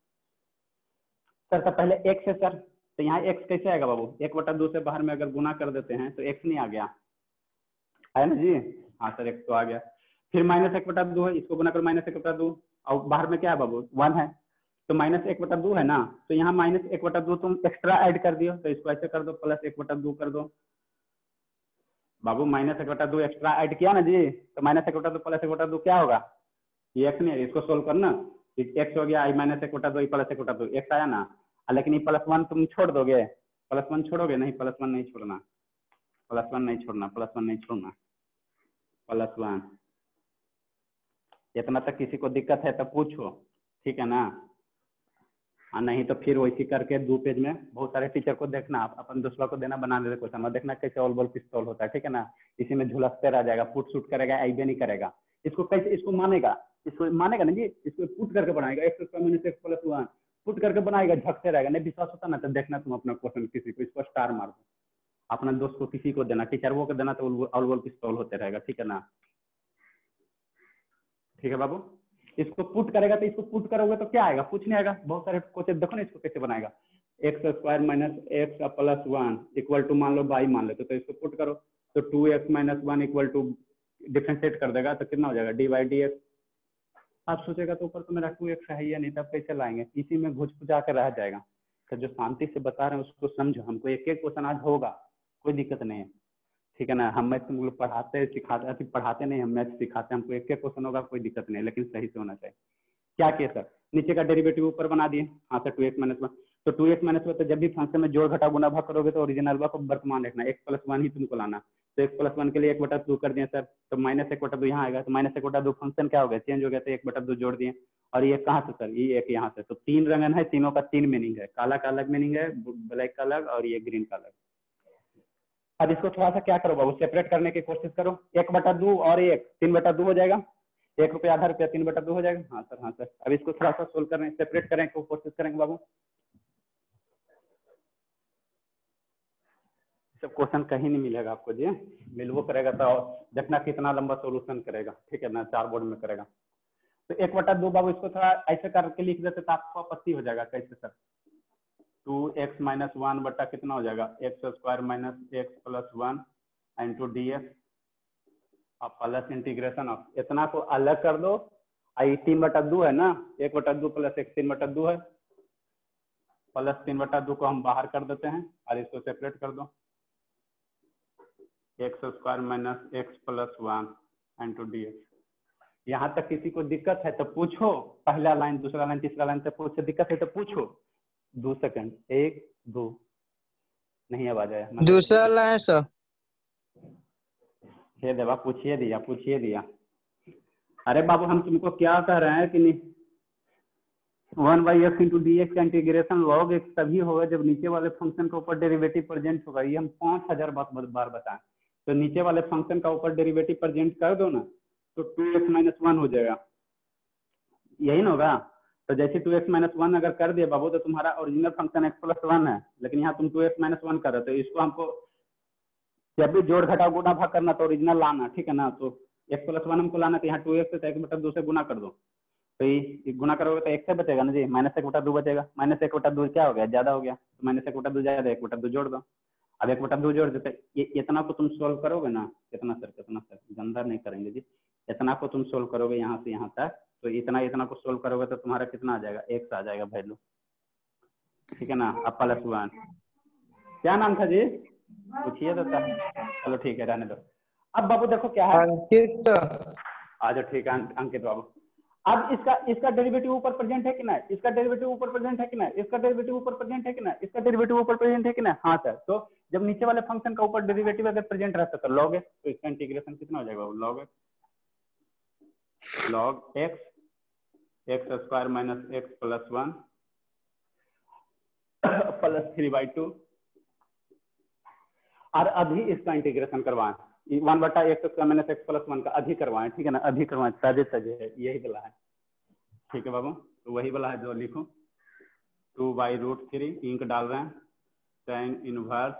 सर तो पहले एक्स है सर, तो यहाँ एक्स कैसे आएगा बाबू, एक बटा दो से बाहर में अगर गुना कर देते हैं तो एक्स नहीं आ गया है ना जी, हाँ सर एक्स तो आ गया। फिर माइनस एक बटा दो है, इसको गुना करो माइनस एक बटा दो, और बाहर में क्या है बाबू वन है, तो माइनस एक बटा दो है ना, तो यहाँ माइनस एक बटा दो तुम एक्स्ट्रा ऐड कर दियो, तो इसको ऐसे कर दो प्लस एक बटा दो कर दो, बाबू माइनस एक बटा दो एक्स्ट्रा ऐड किया ना जी, तो माइनस एक बटा दो प्लस एक बटा दो क्या होगा, ये एक्स नहीं है, इसको सोल्व करना, एक्स हो गया आई माइनस एक बटा दो प्लस एक बटा दो, एक्स आया ना, लेकिन ये प्लस वन तुम छोड़ दोगे, प्लस वन छोड़ोगे नहीं, प्लस वन नहीं छोड़ना, प्लस वन नहीं छोड़ना, प्लस वन नहीं छोड़ना, प्लस वन। इतना तक किसी को दिक्कत है तो पूछो, ठीक है ना, और नहीं तो फिर वैसी करके दो पेज में बहुत सारे टीचर को देखना, आप अपन दूसरा को देना बना देते क्वेश्चन में, देखना कैसे ऑल बॉल पिस्तौल होता है, ठीक है ना, इसी में झुलसते रह जाएगा, पुट शूट करेगा, आईबे नहीं करेगा, इसको कैसे, इसको मानेगा, इसको मानेगा ना जी, इसको पुट करके बनाएगा, x square minus x plus one put करके बनाएगा, झकते रहेगा, नहीं विश्वास होता ना तो देखना तुम अपना क्वेश्चन किसी को, इसको स्टार मार दो, अपना दोस्त को किसी को देना, टीचर वो को देना, तो ऑल बॉल पिस्तौल होते रहेगा, ठीक है ना, ठीक है बाबू। इसको पुट करेगा तो इसको पुट करोगे तो क्या आएगा, कुछ नहीं आएगा, बहुत सारे क्वेश्चन देखो ना, इसको कैसे बनाएगा, x square minus x plus one equal to मान लो बाई मान लेते, तो इसको पुट करो तो two x minus one equal to differentiate कर देगा तो कितना हो जाएगा, डी बाई डी एक्स। आप सोचेगा तो ऊपर तो मेरा टू एक्स है या नहीं, तब कैसे लाएंगे, इसी में घुस घुसा कर रह जाएगा। तो जो शांति से बता रहे हैं उसको समझो, हमको एक एक क्वेश्चन आज होगा, कोई दिक्कत नहीं है, ठीक है ना, हम मैथ तुम लोग पढ़ाते सिखाते पढ़ाते नहीं, हम मैथ सिखाते हैं, हमको एक एक क्वेश्चन होगा, कोई दिक्कत नहीं, लेकिन सही से होना चाहिए। क्या किया सर, नीचे का डेरिवेटिव ऊपर बना दिए, हाँ sir two x minus one, तो टू एक्स माइनस वन तो जब भी फंक्शन में जोड़ घटा गुना भाग करोगे तो ओरिजिनल को वर्तमान रखना, एक्स प्लस वन ही तुमको लाना, तो एक्स प्लस वन के लिए एक बटा दो कर दिए सर, तो माइनस एक बटा दो यहाँ आएगा, तो माइनस एक बटा दो फंक्शन क्या हो गया, चेंज हो गया, तो एक बटा दो जोड़ दिए, और ये कहाँ से सर, ये एक यहाँ से, तो तीन रंगन है, तीनों का तीन मीनिंग है, काला का अलग मीनिंग है, ब्लैक का अलग, और ये ग्रीन का अलग। अब इसको थोड़ा सा क्या करो बाबू, सेपरेट करने की कोशिश करो, एक बटा दो और एक तीन बटा दो हो जाएगा, एक रुपया आधा रुपया तीन बटा दो हो जाएगा, हाँ सर हाँ सर। अब इसको थोड़ा सा सोल्व करने सेपरेट करने की कोशिश करेंगे बाबू, सब क्वेश्चन कहीं नहीं मिलेगा आपको जी, मिलवो करेगा तो देखना कितना लंबा सोल्यूशन करेगा, ठीक है ना, चार बोर्ड में करेगा। तो एक बटा दो बाबू इसको थोड़ा ऐसे करके लिख देते तो आपको आपत्ति हो जाएगा, कैसे sir, two x minus one बटा कितना हो जाएगा, x square minus x plus one into d x, अब प्लस इंटीग्रेशन ऑफ, इतना को अलग कर दो, आई तीन बटा दो है ना, एक बटा दो प्लस एक तीन बटा दो है, प्लस तीन बटा दो को हम बाहर कर देते हैं और इसको सेपरेट कर दो, x square minus x plus one into d x. यहाँ तक किसी को दिक्कत है तो पूछो, पहला लाइन दूसरा लाइन तीसरा लाइन से पूछ दिक्कत है तो पूछो, दो सेकंड, एक दो, नहीं आवाज आया, दूसरा लाइन सर, हे देवा पूछिए दिया पूछिए दिया, अरे बाबू हम तुमको क्या कह रहे हैं कि नहीं, one by x into d x का इंटीग्रेशन लॉग एक्स तभी होगा जब नीचे वाले फंक्शन के ऊपर डेरिवेटिव प्रेजेंट होगा, ये हम पांच हजार बात बार बताएं, तो नीचे वाले फंक्शन का ऊपर डेरिवेटिव प्रेजेंट कर दो ना, तो टू एक्स माइनस वन हो जाएगा, यही ना होगा। तो जैसे टू एक्स माइनस वन अगर कर दिया बाबू तो तुम्हारा original function x plus one है, लेकिन यहाँ तुम टू एक्स माइनस वन कर रहे हो, तो इसको हमको जब भी जोड़ घटा गुना भाग करना तो ओरिजिनल लाना, ठीक है ना, तो एक्स प्लस वन हमको लाना, तो यहाँ टू एक्स एक बटा दो से गुना कर दो, तो ये गुना करोगे तो एक से बचेगा ना जी, माइनस एक बटा दो बचेगा, माइनस एक बटा दो क्या हो गया, ज्यादा हो गया, तो माइनस एक बटा दो ज्यादा, एक बटा दो जोड़ दो, अब एक बटा दो जोड़ देते, ये इतना को तुम सोल्व करोगे ना, कितना सर कितना सर गंदा नहीं करेंगे जी, इतना को तुम सोल्व करोगे यहाँ से यहाँ तक, तो इतना इतना को सोल्व करोगे तो तुम्हारा कितना आ जाएगा, एक आ जाएगा वैल्यू, ठीक है ना। अब प्लस वन, क्या नाम था जी, पूछिए तो था, चलो ठीक है रहने दो। अब बाबू देखो क्या है, अंकित आ जाओ ठीक है अंकित बाबू, अब इसका इसका डेरिवेटिव ऊपर प्रेजेंट है कि ना, इसका डेरिवेटिव ऊपर प्रेजेंट है कि ना, इसका डेरिवेटिव ऊपर प्रेजेंट है कि ना, इसका डेरिवेटिव ऊपर प्रेजेंट है कि ना, हाँ सर। तो जब नीचे वाले फंक्शन का ऊपर डेरिवेटिव अगर प्रेजेंट रहता तो लॉग एक्स, तो इसका इंटीग्रेशन कितना हो जाएगा, log x log x x square minus x plus one plus three by two, और अभी इसका इंटीग्रेशन करवाएं, वन बटा x square minus x plus one का अभी करवाएं, ठीक है ना, अभी करवाएं, ताजे ताजे है, यही वाला है, ठीक है बाबू, तो वही वाला है जो लिखो, two by root three, ink डाल रहे हैं, टेन इनवर्स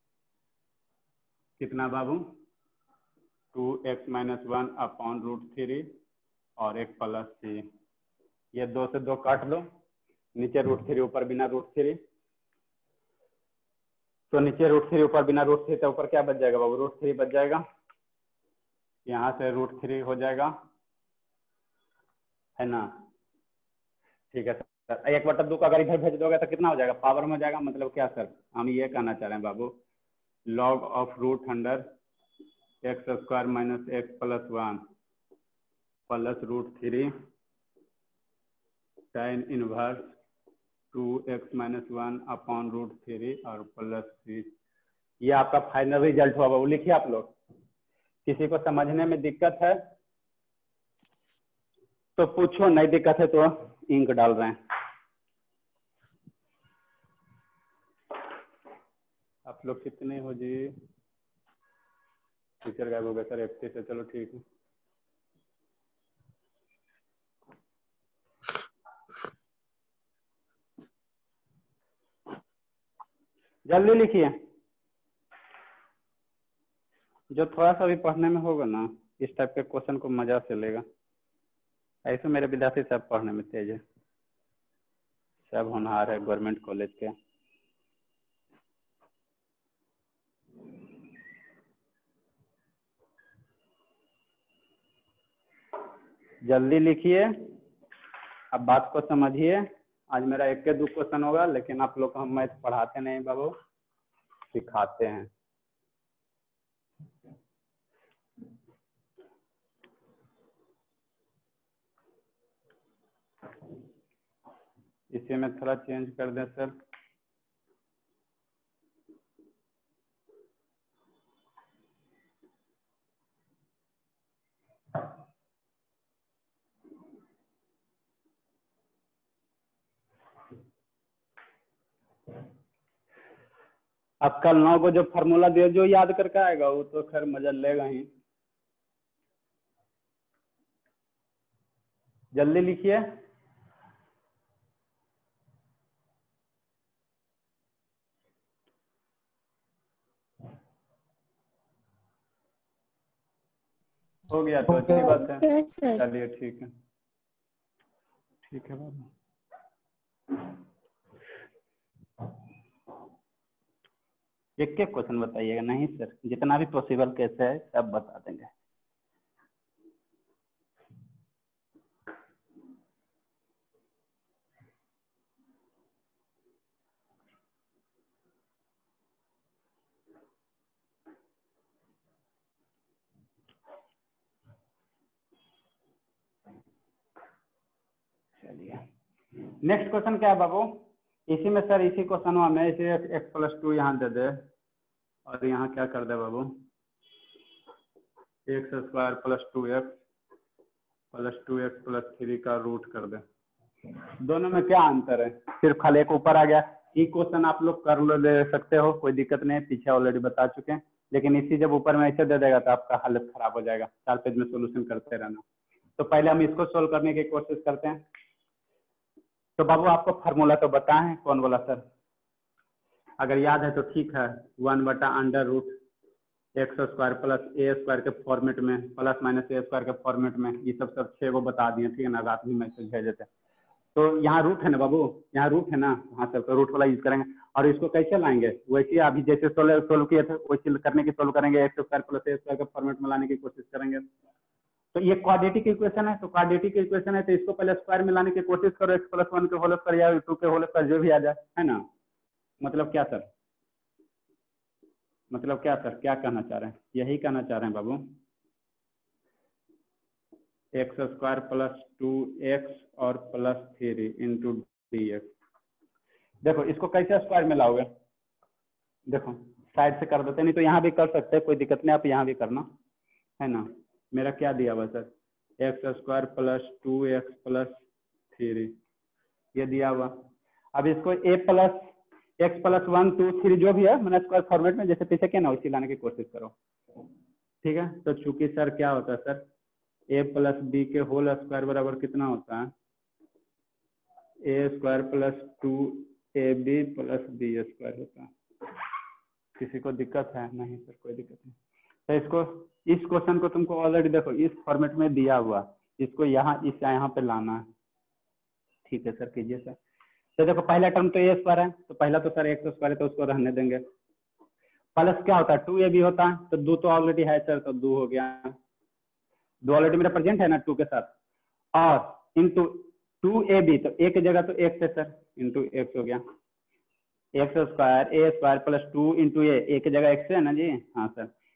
कितना बाबू, two x minus one upon root three और एक प्लस थ्री, ये दो से दो काट लो, नीचे रूट थ्री ऊपर बिना रूट थ्री, तो नीचे रूट थ्री ऊपर बिना रूट थ्री, तो ऊपर क्या बच जाएगा बाबू, रूट थ्री बच जाएगा, यहाँ से रूट थ्री हो जाएगा, है ना, ठीक है सर। एक बटा दो का अगर इधर भेज दोगे तो कितना हो जाएगा, पावर में हो जाएगा, मतलब क्या सर, हम ये कहना चाह रहे हैं बाबू, log of root under x square minus x plus one plus root three tan inverse two x minus one upon root three और प्लस थ्री। ये आपका फाइनल रिजल्ट हुआ बाबू। लिखिए आप लोग। किसी को समझने में दिक्कत है तो पूछो, नहीं दिक्कत है तो इंक डाल रहे हैं। आप लोग कितने हो जी? टीचर गायब हो गया सर इकतीस है। चलो ठीक है। जल्दी लिखिए। जो थोड़ा सा भी पढ़ने में होगा ना, इस टाइप के क्वेश्चन को मजा से लेगा। ऐसे मेरे विद्यार्थी सब पढ़ने में तेज है, सब होनहार है गवर्नमेंट कॉलेज के। जल्दी लिखिए। अब बात को समझिए। आज मेरा एक के दो क्वेश्चन होगा, लेकिन आप लोग को हम मैथ पढ़ाते नहीं बाबू, सिखाते हैं। इसे मैं थोड़ा चेंज कर दें सर। अब कल नौ को जो फार्मूला दिया, जो याद करके आएगा वो तो खैर मजा लेगा ही। जल्दी लिखिए। हो गया तो अच्छी बात है। चलिए ठीक है, ठीक है बाबू। एक एक क्वेश्चन बताइएगा। नहीं सर, जितना भी पॉसिबल कैसे है सब बता देंगे। चलिए नेक्स्ट क्वेश्चन क्या है बाबू? इसी में सर, इसी क्वेश्चन में इसे एक्स प्लस टू यहाँ दे दे और यहाँ क्या कर दे बाबू, x square plus two x plus two x plus three का रूट कर दे। दोनों में क्या अंतर है? सिर्फ खाली एक ऊपर आ गया। ये क्वेश्चन आप लोग कर लो, ले सकते हो, कोई दिक्कत नहीं है, पीछे ऑलरेडी बता चुके हैं। लेकिन इसी जब ऊपर में ऐसे दे देगा तो आपका हालत खराब हो जाएगा। चार पेज में सोल्यूशन करते रहना। तो पहले हम इसको सोल्व करने की कोशिश करते हैं। तो बाबू आपको फार्मूला तो बताएं, कौन बोला सर? अगर याद है तो ठीक है। वन बटा under root x square plus a square के फॉर्मेट में, प्लस माइनस ए स्क्वायर के फॉर्मेट में, ये सब सब छह को बता दिए, ठीक है ना? रात भी मैसेज भेजे थे। तो यहाँ रूट है ना बाबू, यहाँ रूट है ना, हाँ सर, तो रूट वाला यूज करेंगे। और इसको कैसे लाएंगे? वैसे अभी जैसे सोल्व सोल्व किए थे वैसे करने की सोल्व करेंगे। X square plus a square के फॉर्मेट में लाने की कोशिश करेंगे। तो ये क्वाड्रेटिक इक्वेशन है, तो क्वाड्रेटिक इक्वेशन है तो इसको पहले स्क्वायर में लाने की कोशिश करो। एक्स प्लस वन के होल स्क्वायर या टू के होल स्क्वायर जो भी आ जाए, है ना? मतलब क्या सर? मतलब क्या सर, क्या कहना चाह रहे हैं? यही कहना चाह रहे हैं बाबू। X square plus two x और plus three into d x. देखो इसको कैसे स्क्वायर में लाओगे? देखो साइड से कर देते, नहीं तो यहाँ भी कर सकते हैं, कोई दिक्कत नहीं, आप यहाँ भी करना, है ना? मेरा क्या दिया हुआ sir? X square plus two x plus three, ये दिया हुआ। अब इसको a plus x plus one two three जो भी है मैंने स्क्वायर फॉर्मेट में जैसे पीछे क्या ना वैसे लाने की कोशिश करो, ठीक है? तो चूंकि सर क्या होता है सर, ए प्लस बी के होल स्क्वायर बराबर कितना होता है? A square plus two a b plus b square होता है। किसी को दिक्कत है? नहीं सर, कोई दिक्कत नहीं। तो इसको, इस क्वेश्चन को तुमको ऑलरेडी देखो इस फॉर्मेट में दिया हुआ, इसको यहाँ इस यहाँ पे लाना है, ठीक है सर? कीजिए सर। तो देखो पहला टर्म तो ए स्क्वायर है, तो पहला तो सर एक्स स्क्वायर है तो उसको रहने देंगे। प्लस क्या होता है? टू ए बी होता है, तो दो तो ऑलरेडी है सर, तो दो हो गया। दो ऑलरेडी मेरा प्रेजेंट है ना टू के साथ, और इंटू टू ए बी, तो ए की जगह तो एक्स है सर, इंटू एक्स हो गया। X square a square plus two into a, a की जगह एक्स है ना जी? हाँ sir.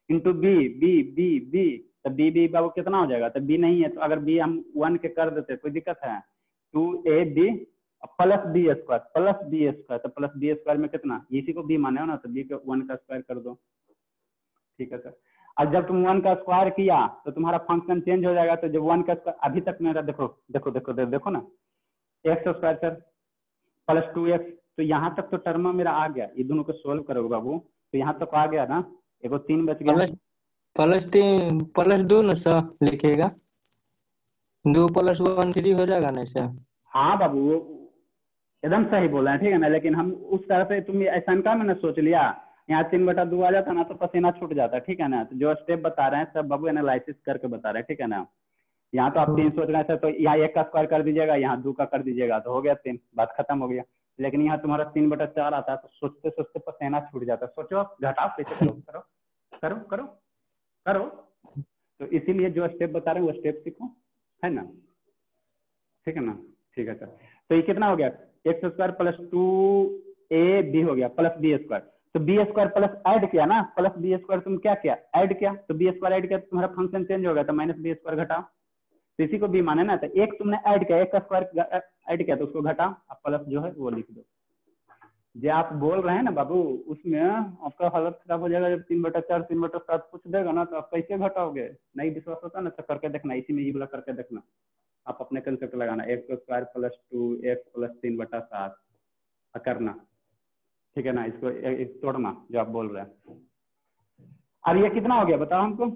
Into b b b b, तो बी बी बाबू कितना हो जाएगा? तो बी नहीं है, तो अगर बी हम वन के कर देते कोई दिक्कत है? Two a b plus b square plus b square, तो प्लस बी स्क्वायर में कितना? इसी को बी माने हो ना, तो बी के वन का स्क्वायर कर दो। ठीक है सर। और जब तुम वन का स्क्वायर किया तो तुम्हारा फंक्शन चेंज हो जाएगा। तो जब वन का स्क्वायर, अभी तक मेरा देखो देखो देखो देखो, देखो ना, x square sir plus two x, तो यहाँ तक तो टर्म मेरा आ गया। ये दोनों को सोल्व करोगे बाबू तो यहाँ तक आ गया ना, एगो तीन बच गया। प्लस प्लस तीन प्लस दो ना सर लिखिएगा, दो प्लस वन थ्री हो जाएगा ना सर? हाँ बाबू वो एकदम सही बोला है, ठीक है ना, लेकिन हम उस तरह से तुम ऐसा का मैंने सोच लिया, यहाँ तीन बटा दो आ जाता ना तो पसीना छूट जाता, ठीक है ना। तो जो स्टेप बता रहे हैं सब बाबू एनालिसिस करके बता रहे हैं, ठीक है ना। यहाँ तो आप तीन सोच रहे थे, तो यहाँ एक का स्क्वायर कर दीजिएगा, यहाँ दो का कर दीजिएगा, तो हो गया तीन, बात खत्म हो गया। लेकिन यहाँ तुम्हारा तीन बटा चार आता है, तो सोचते सोचते पसीना छूट जाता है। सोचो घटाओ कैसे करो, करो करो करो करो। तो इसीलिए जो स्टेप बता रहे हैं वो स्टेप सीखो, है ना, ठीक है ना। ठीक है सर, तो ये कितना हो गया? X square plus two a b हो गया प्लस बी स्क्वायर, तो बी स्क्वायर प्लस ऐड किया ना, प्लस बी स्क्वायर तुम क्या किया? ऐड किया, तो बी स्क्वायर ऐड किया तो तुम्हारा फंक्शन चेंज हो गया, तो माइनस बी स्क्वायर घटाओ, तो इसी को बी माने ना। तो एक तुमने ऐड किया, एक का स्क्वायर ऐड किया तो उसको घटाओ, अब प्लस जो है वो लिख दो। जो आप बोल रहे हैं ना बाबू, उसमें आपका हालत खराब हो जाएगा। जब तीन बटा चार तीन बटा सात पूछ देगा ना, तो आप कैसे घटाओगे? नहीं विश्वास होता ना, तो करके देखना, इसी में ये वाला करके देखना, आप अपने कंसेप्ट लगाना, x square plus two x plus तीन बटा सात करना, ठीक है ना। इसको एक तोड़ना जो आप बोल रहे हैं। अब ये कितना हो गया बताओ हमको?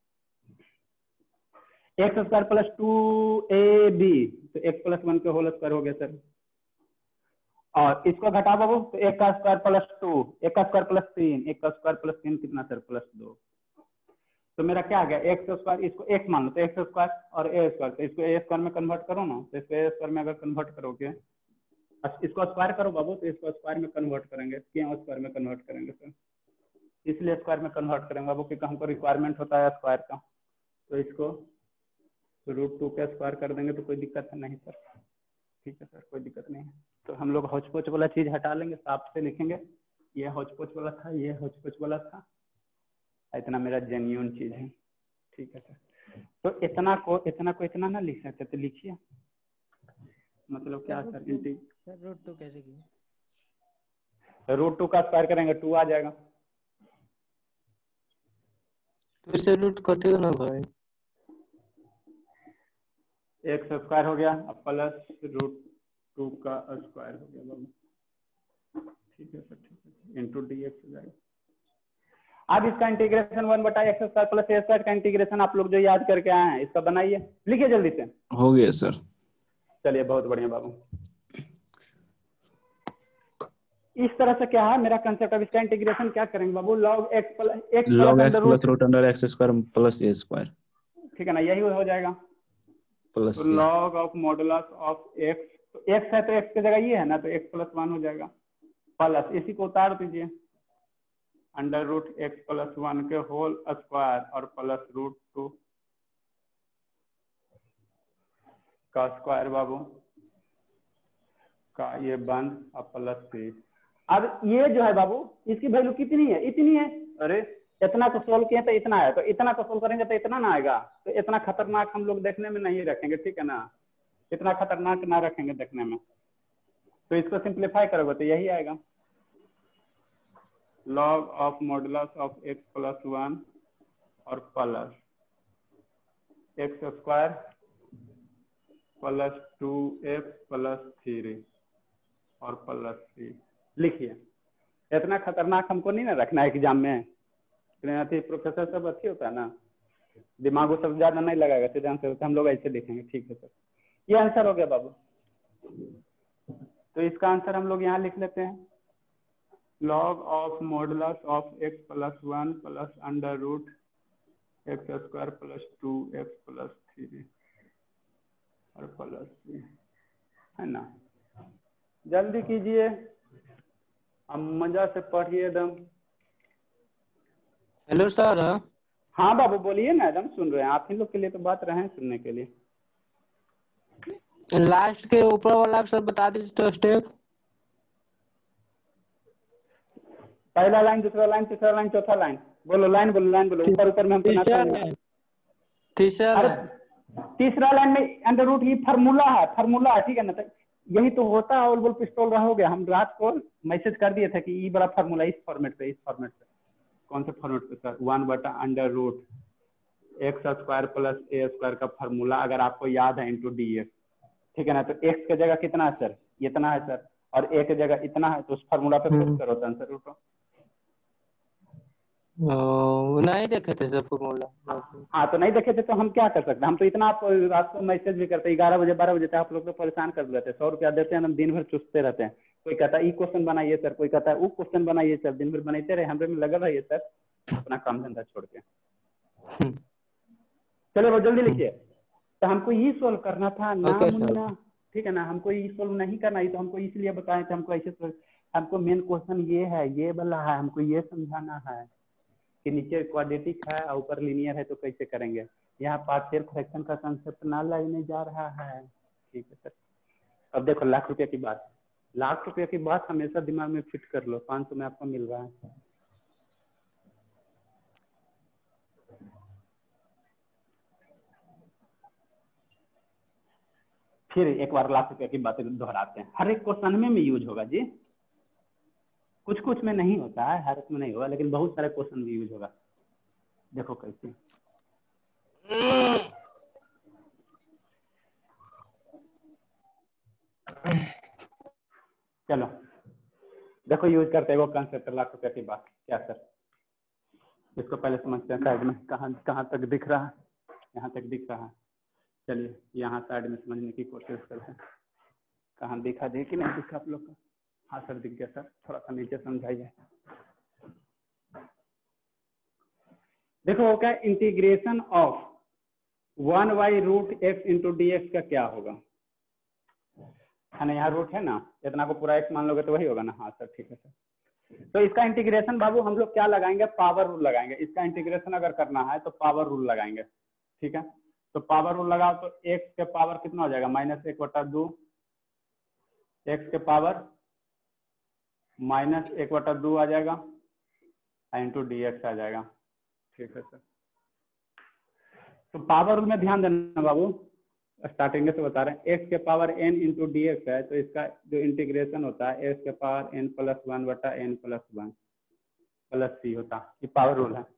X square plus two a b, तो एक्स प्लस वन के होल स्क्वायर हो गया सर। और इसको घटा बाबू, तो एक का स्क्वायर प्लस टू, एक का स्क्वायर प्लस तीन, एक का स्क्वायर प्लस तीन कितना सर? प्लस दो। तो मेरा क्या आ गया? एक्स स्क्वायर, इसको एक्स मान लो, तो एक्स स्क्वायर और ए स्क्वायर, तो इसको ए स्क्वायर में कन्वर्ट करो ना, तो इसको ए स्क्वायर में अगर कन्वर्ट करोगे, इसको स्क्वायर करो बाबू, तो इसको स्क्वायर में कन्वर्ट करेंगे। क्यों स्क्वायर में कन्वर्ट करेंगे सर? इसलिए स्क्वायर में कन्वर्ट करेंगे बाबू क्योंकि हमको रिक्वायरमेंट होता है स्क्वायर का। तो इसको रूट टू का स्क्वायर कर देंगे तो कोई दिक्कत है नहीं सर, ठीक है सर, कोई दिक्कत नहीं है। तो हम लोग हौच पोच वाला चीज हटा लेंगे, साफ से लिखेंगे, ये हौच पोच वाला था, ये हौच पोच वाला था, इतना मेरा जेन्युइन चीज है, ठीक है सर। तो इतना को इतना को इतना ना लिख सकते, तो लिखिए, मतलब क्या सर? इंटी सर रूट टू कैसे किए? रूट टू का स्क्वायर करेंगे टू आ जाएगा, तो इससे रूट कटेगा ना भाई? एक स्क्वायर हो गया, अब प्लस रूट टू का स्क्वायर हो गया बाबू, ठीक है सर, ठीक है, इंटू डी एक्स हो जाएगा। अब इसका इंटीग्रेशन वन बटा x square plus a square का इंटीग्रेशन आप लोग जो याद करके आए हैं इसका बनाइए, लिखिए जल्दी से। हो गया सर। चलिए बहुत बढ़िया बाबू। इस तरह से क्या है मेरा कंसेप्ट। अब इसका इंटीग्रेशन क्या करेंगे बाबू? log x plus x log x plus plus root under x square plus a square, ठीक है ना, यही हो जाएगा। प्लस तो log of modulus of x, तो x है तो x की जगह ये है ना, तो x प्लस वन हो जाएगा, प्लस इसी को उतार दीजिए, under root x plus one के होल स्क्वायर और प्लस रूट टू का स्क्वायर बाबू का ये बंद और प्लस थ्री। अब ये जो है बाबू इसकी वैल्यू कितनी है? इतनी है। अरे इतना को सोल्व किए तो इतना है, तो इतना को सोल्व करेंगे तो इतना ना आएगा, तो इतना खतरनाक हम लोग देखने में नहीं रखेंगे, ठीक है ना, इतना खतरनाक ना रखेंगे देखने में। तो इसको सिंप्लीफाई करोगे तो यही आएगा, log of modulus of x plus one और plus x square plus two x plus three और प्लस थ्री। लिखिए, इतना खतरनाक हमको नहीं ना रखना है एग्जाम में, प्रोफेसर सब अच्छी होता है ना, दिमाग वो सब ज्यादा नहीं लगाएगा, सीधे आंसर हम लोग ऐसे लिखेंगे, ठीक है सर। ये आंसर हो गया बाबू। तो इसका आंसर हम लोग यहाँ लिख लेते हैं, log of modulus of x plus one plus under root x square plus two x plus three और प्लस थ्री, है ना। जल्दी कीजिए, अब मजा से पढ़िए एकदम। Hello sir. हाँ बाबू बोलिए ना, एकदम सुन रहे हैं, आप ही लोग के लिए तो बात रहे हैं सुनने के लिए। लास्ट के ऊपर वाला आप सब बता दीजिए तो स्टेप। पहला लाइन, दूसरा लाइन, तीसरा लाइन, चौथा लाइन। बोलो लाइन बोलो लाइन बोलो, ऊपर ऊपर में हम सुना तीसरा था। लाइन तीसरा अरे लाइन तीसरा लाइन में अंडर रूट ये फार्मूला है, फार्मूला है, ठीक है ना। तो यही तो होता है ऑल बॉल पिस्तौल रहोगे। हम रात को मैसेज कर दिए थे कि ये बड़ा फार्मूला इस फॉर्मेट पे, इस फॉर्मेट पे। कौन से फॉर्मेट पे सर? वन बटा under root x square plus a square का फार्मूला अगर आपको याद है, इंटू डी एक्स, ठीक है ना। तो एक्स की जगह कितना है सर? इतना है सर, और ए की जगह इतना है, तो उस फार्मूला पे पुट करो तो आंसर उठो। ओ, नहीं देखे थे सर फॉर्मूला। हाँ तो नहीं देखे थे तो हम क्या कर सकते हैं? हम तो इतना आप रात को मैसेज भी करते, ग्यारह बजे बारह बजे तक आप लोग तो परेशान कर देते हैं। सौ रुपया देते हैं, हम दिन भर चुसते रहते हैं। कोई कहता है ई क्वेश्चन बनाइए सर, कोई कहता है वो क्वेश्चन बनाइए सर, दिन भर बनाते रहे, हमरे में लगा रहिए सर अपना काम धंधा छोड़ के। चलो वो जल्दी लिखिए। तो हमको ये सोल्व करना था ना Okay, sir. मुन्ना, ठीक है ना। हमको ये सोल्व नहीं करना, ये तो हमको इसलिए बताए थे, हमको ऐसे सोल्व- हमको मेन क्वेश्चन ये है, ये वाला है, हमको ये समझाना है कि नीचे क्वाड्रेटिक है और ऊपर लीनियर है तो कैसे करेंगे। यहाँ पार्शियल फ्रैक्शन का कंसेप्ट ना लगने जा रहा है, ठीक है सर। अब देखो लाख रुपए की बात, लाख रुपए की बात हमेशा दिमाग में फिट कर लो। पाँच सौ में आपको मिल रहा है। फिर एक बार लाख रुपए की बातें दोहराते हैं। हर एक क्वेश्चन में, में यूज होगा जी, कुछ कुछ में नहीं होता है, हर एक में नहीं होगा, लेकिन बहुत सारे क्वेश्चन में यूज होगा। देखो कैसे। चलो देखो यूज करते हैं वो कंसेप्ट लाख रुपए की बात। क्या सर? इसको पहले समझते हैं साइड में, कहाँ कहाँ तक दिख रहा है? यहाँ तक दिख रहा है। चलिए यहाँ साइड में समझने की कोशिश करते हैं। कहाँ दिखा दे कि नहीं दिखा आप लोग को? हाँ सर दिख गया सर, थोड़ा सा नीचे समझाइए। देखो क्या integration of one by root x into d x का क्या होगा? है ना, यहाँ रूट है ना, इतना को पूरा एक्स मान लोगे तो वही होगा ना। हाँ सर ठीक है सर। तो इसका इंटीग्रेशन बाबू हम लोग क्या लगाएंगे? पावर रूल लगाएंगे। इसका इंटीग्रेशन अगर करना है तो पावर रूल लगाएंगे, ठीक है। तो पावर रूल लगाओ तो एक्स के पावर कितना हो जाएगा? माइनस एक बटा दो, एक्स के पावर माइनस एक बटा दो आ जाएगा, इंटू डी एक्स आ जाएगा, ठीक है सर। तो पावर रूल में ध्यान देना बाबू, स्टार्टिंग से बता रहे हैं। एक्स के power n into d x है, तो इसका जो इंटीग्रेशन होता है एक्स के पावर एन प्लस वन बटा n plus one plus c होता है। ये पावर रूल है।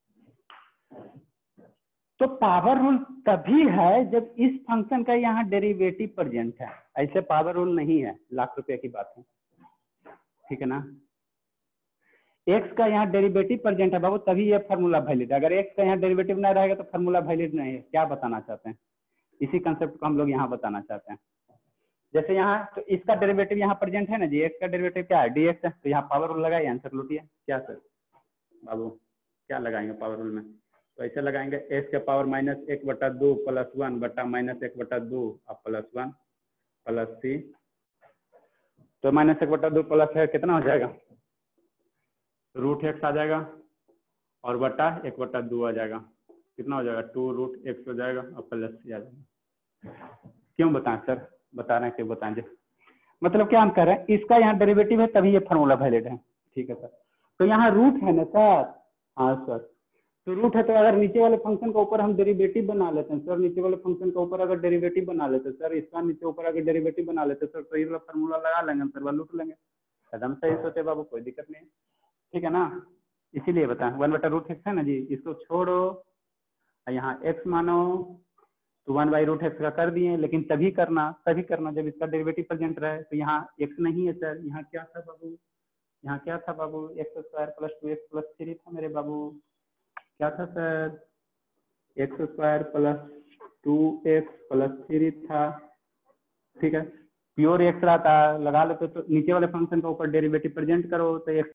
तो पावर रूल तभी है जब इस फंक्शन का यहाँ डेरिवेटिव प्रेजेंट है, ऐसे पावर रूल नहीं है। लाख रुपए की बात है, ठीक है ना। एक्स का यहाँ डेरिवेटिव प्रेजेंट है बाबू, तभी ये फार्मूला वैलिड है। अगर एक्स का यहाँ डेरिवेटिव नहीं रहेगा तो फार्मूला वैलिड नहीं है। क्या बताना चाहते हैं? इसी कंसेप्ट को हम लोग यहाँ बताना चाहते हैं। जैसे यहाँ तो इसका डेरिवेटिव यहाँ प्रेजेंट है ना जी, एक्स का डेरिवेटिव क्या है? डी एक्स है। तो यहाँ पावर रूल लगाइए, आंसर लूटिए। क्या सर बाबू क्या लगाएंगे पावर रूल में? तो ऐसे लगाएंगे एक्स के पावर माइनस एक बटा दो प्लस वन बटा माइनस एक बटा दो और प्लस वन प्लस सी। तो माइनस एक बटा दो प्लस है कितना हो जाएगा? रूट एक्स आ जाएगा और बटा एक बटा दो आ जाएगा, कितना हो जाएगा? टू रूट एक्स हो जाएगा और प्लस सी आ जाएगा। क्यों बताएं सर? बता रहे हैं क्यों बताएं जी। मतलब क्या हम कह रहे हैं, इसका यहाँ डेरिवेटिव है तभी ये फार्मूला वैलिड है, ठीक है सर। तो यहाँ रूट है ना सर? हाँ सर। तो रूट है तो अगर नीचे वाले फंक्शन के ऊपर हम डेरिवेटिव बना लेते हैं सर, नीचे वाले फंक्शन के ऊपर अगर डेरिवेटिव बना लेते हैं सर, इसका नीचे ऊपर अगर डेरिवेटिव बना लेते सर, तो ये वाला फार्मूला लगा लेंगे सर, लूट लेंगे। कदम सही सोचे बाबू, कोई दिक्कत नहीं है, ठीक है ना। इसीलिए बताएं वन बटा रूट एक्स है ना जी, इसको छोड़ो यहाँ एक्स मानो, तो वन बाई रूट एक्स का कर दिए। लेकिन तभी करना तभी करना जब इसका डेरिवेटिव प्रेजेंट रहे। तो यहाँ एक्स नहीं है सर, यहाँ क्या था बाबू? यहाँ क्या था बाबू? X square plus two x plus three था मेरे बाबू। क्या था sir? X square plus two x plus three था, ठीक है। प्योर एक्स रहा था, लगा लो तो, तो नीचे वाले फंक्शन का ऊपर डेरिवेटिव प्रेजेंट करो तो एक्स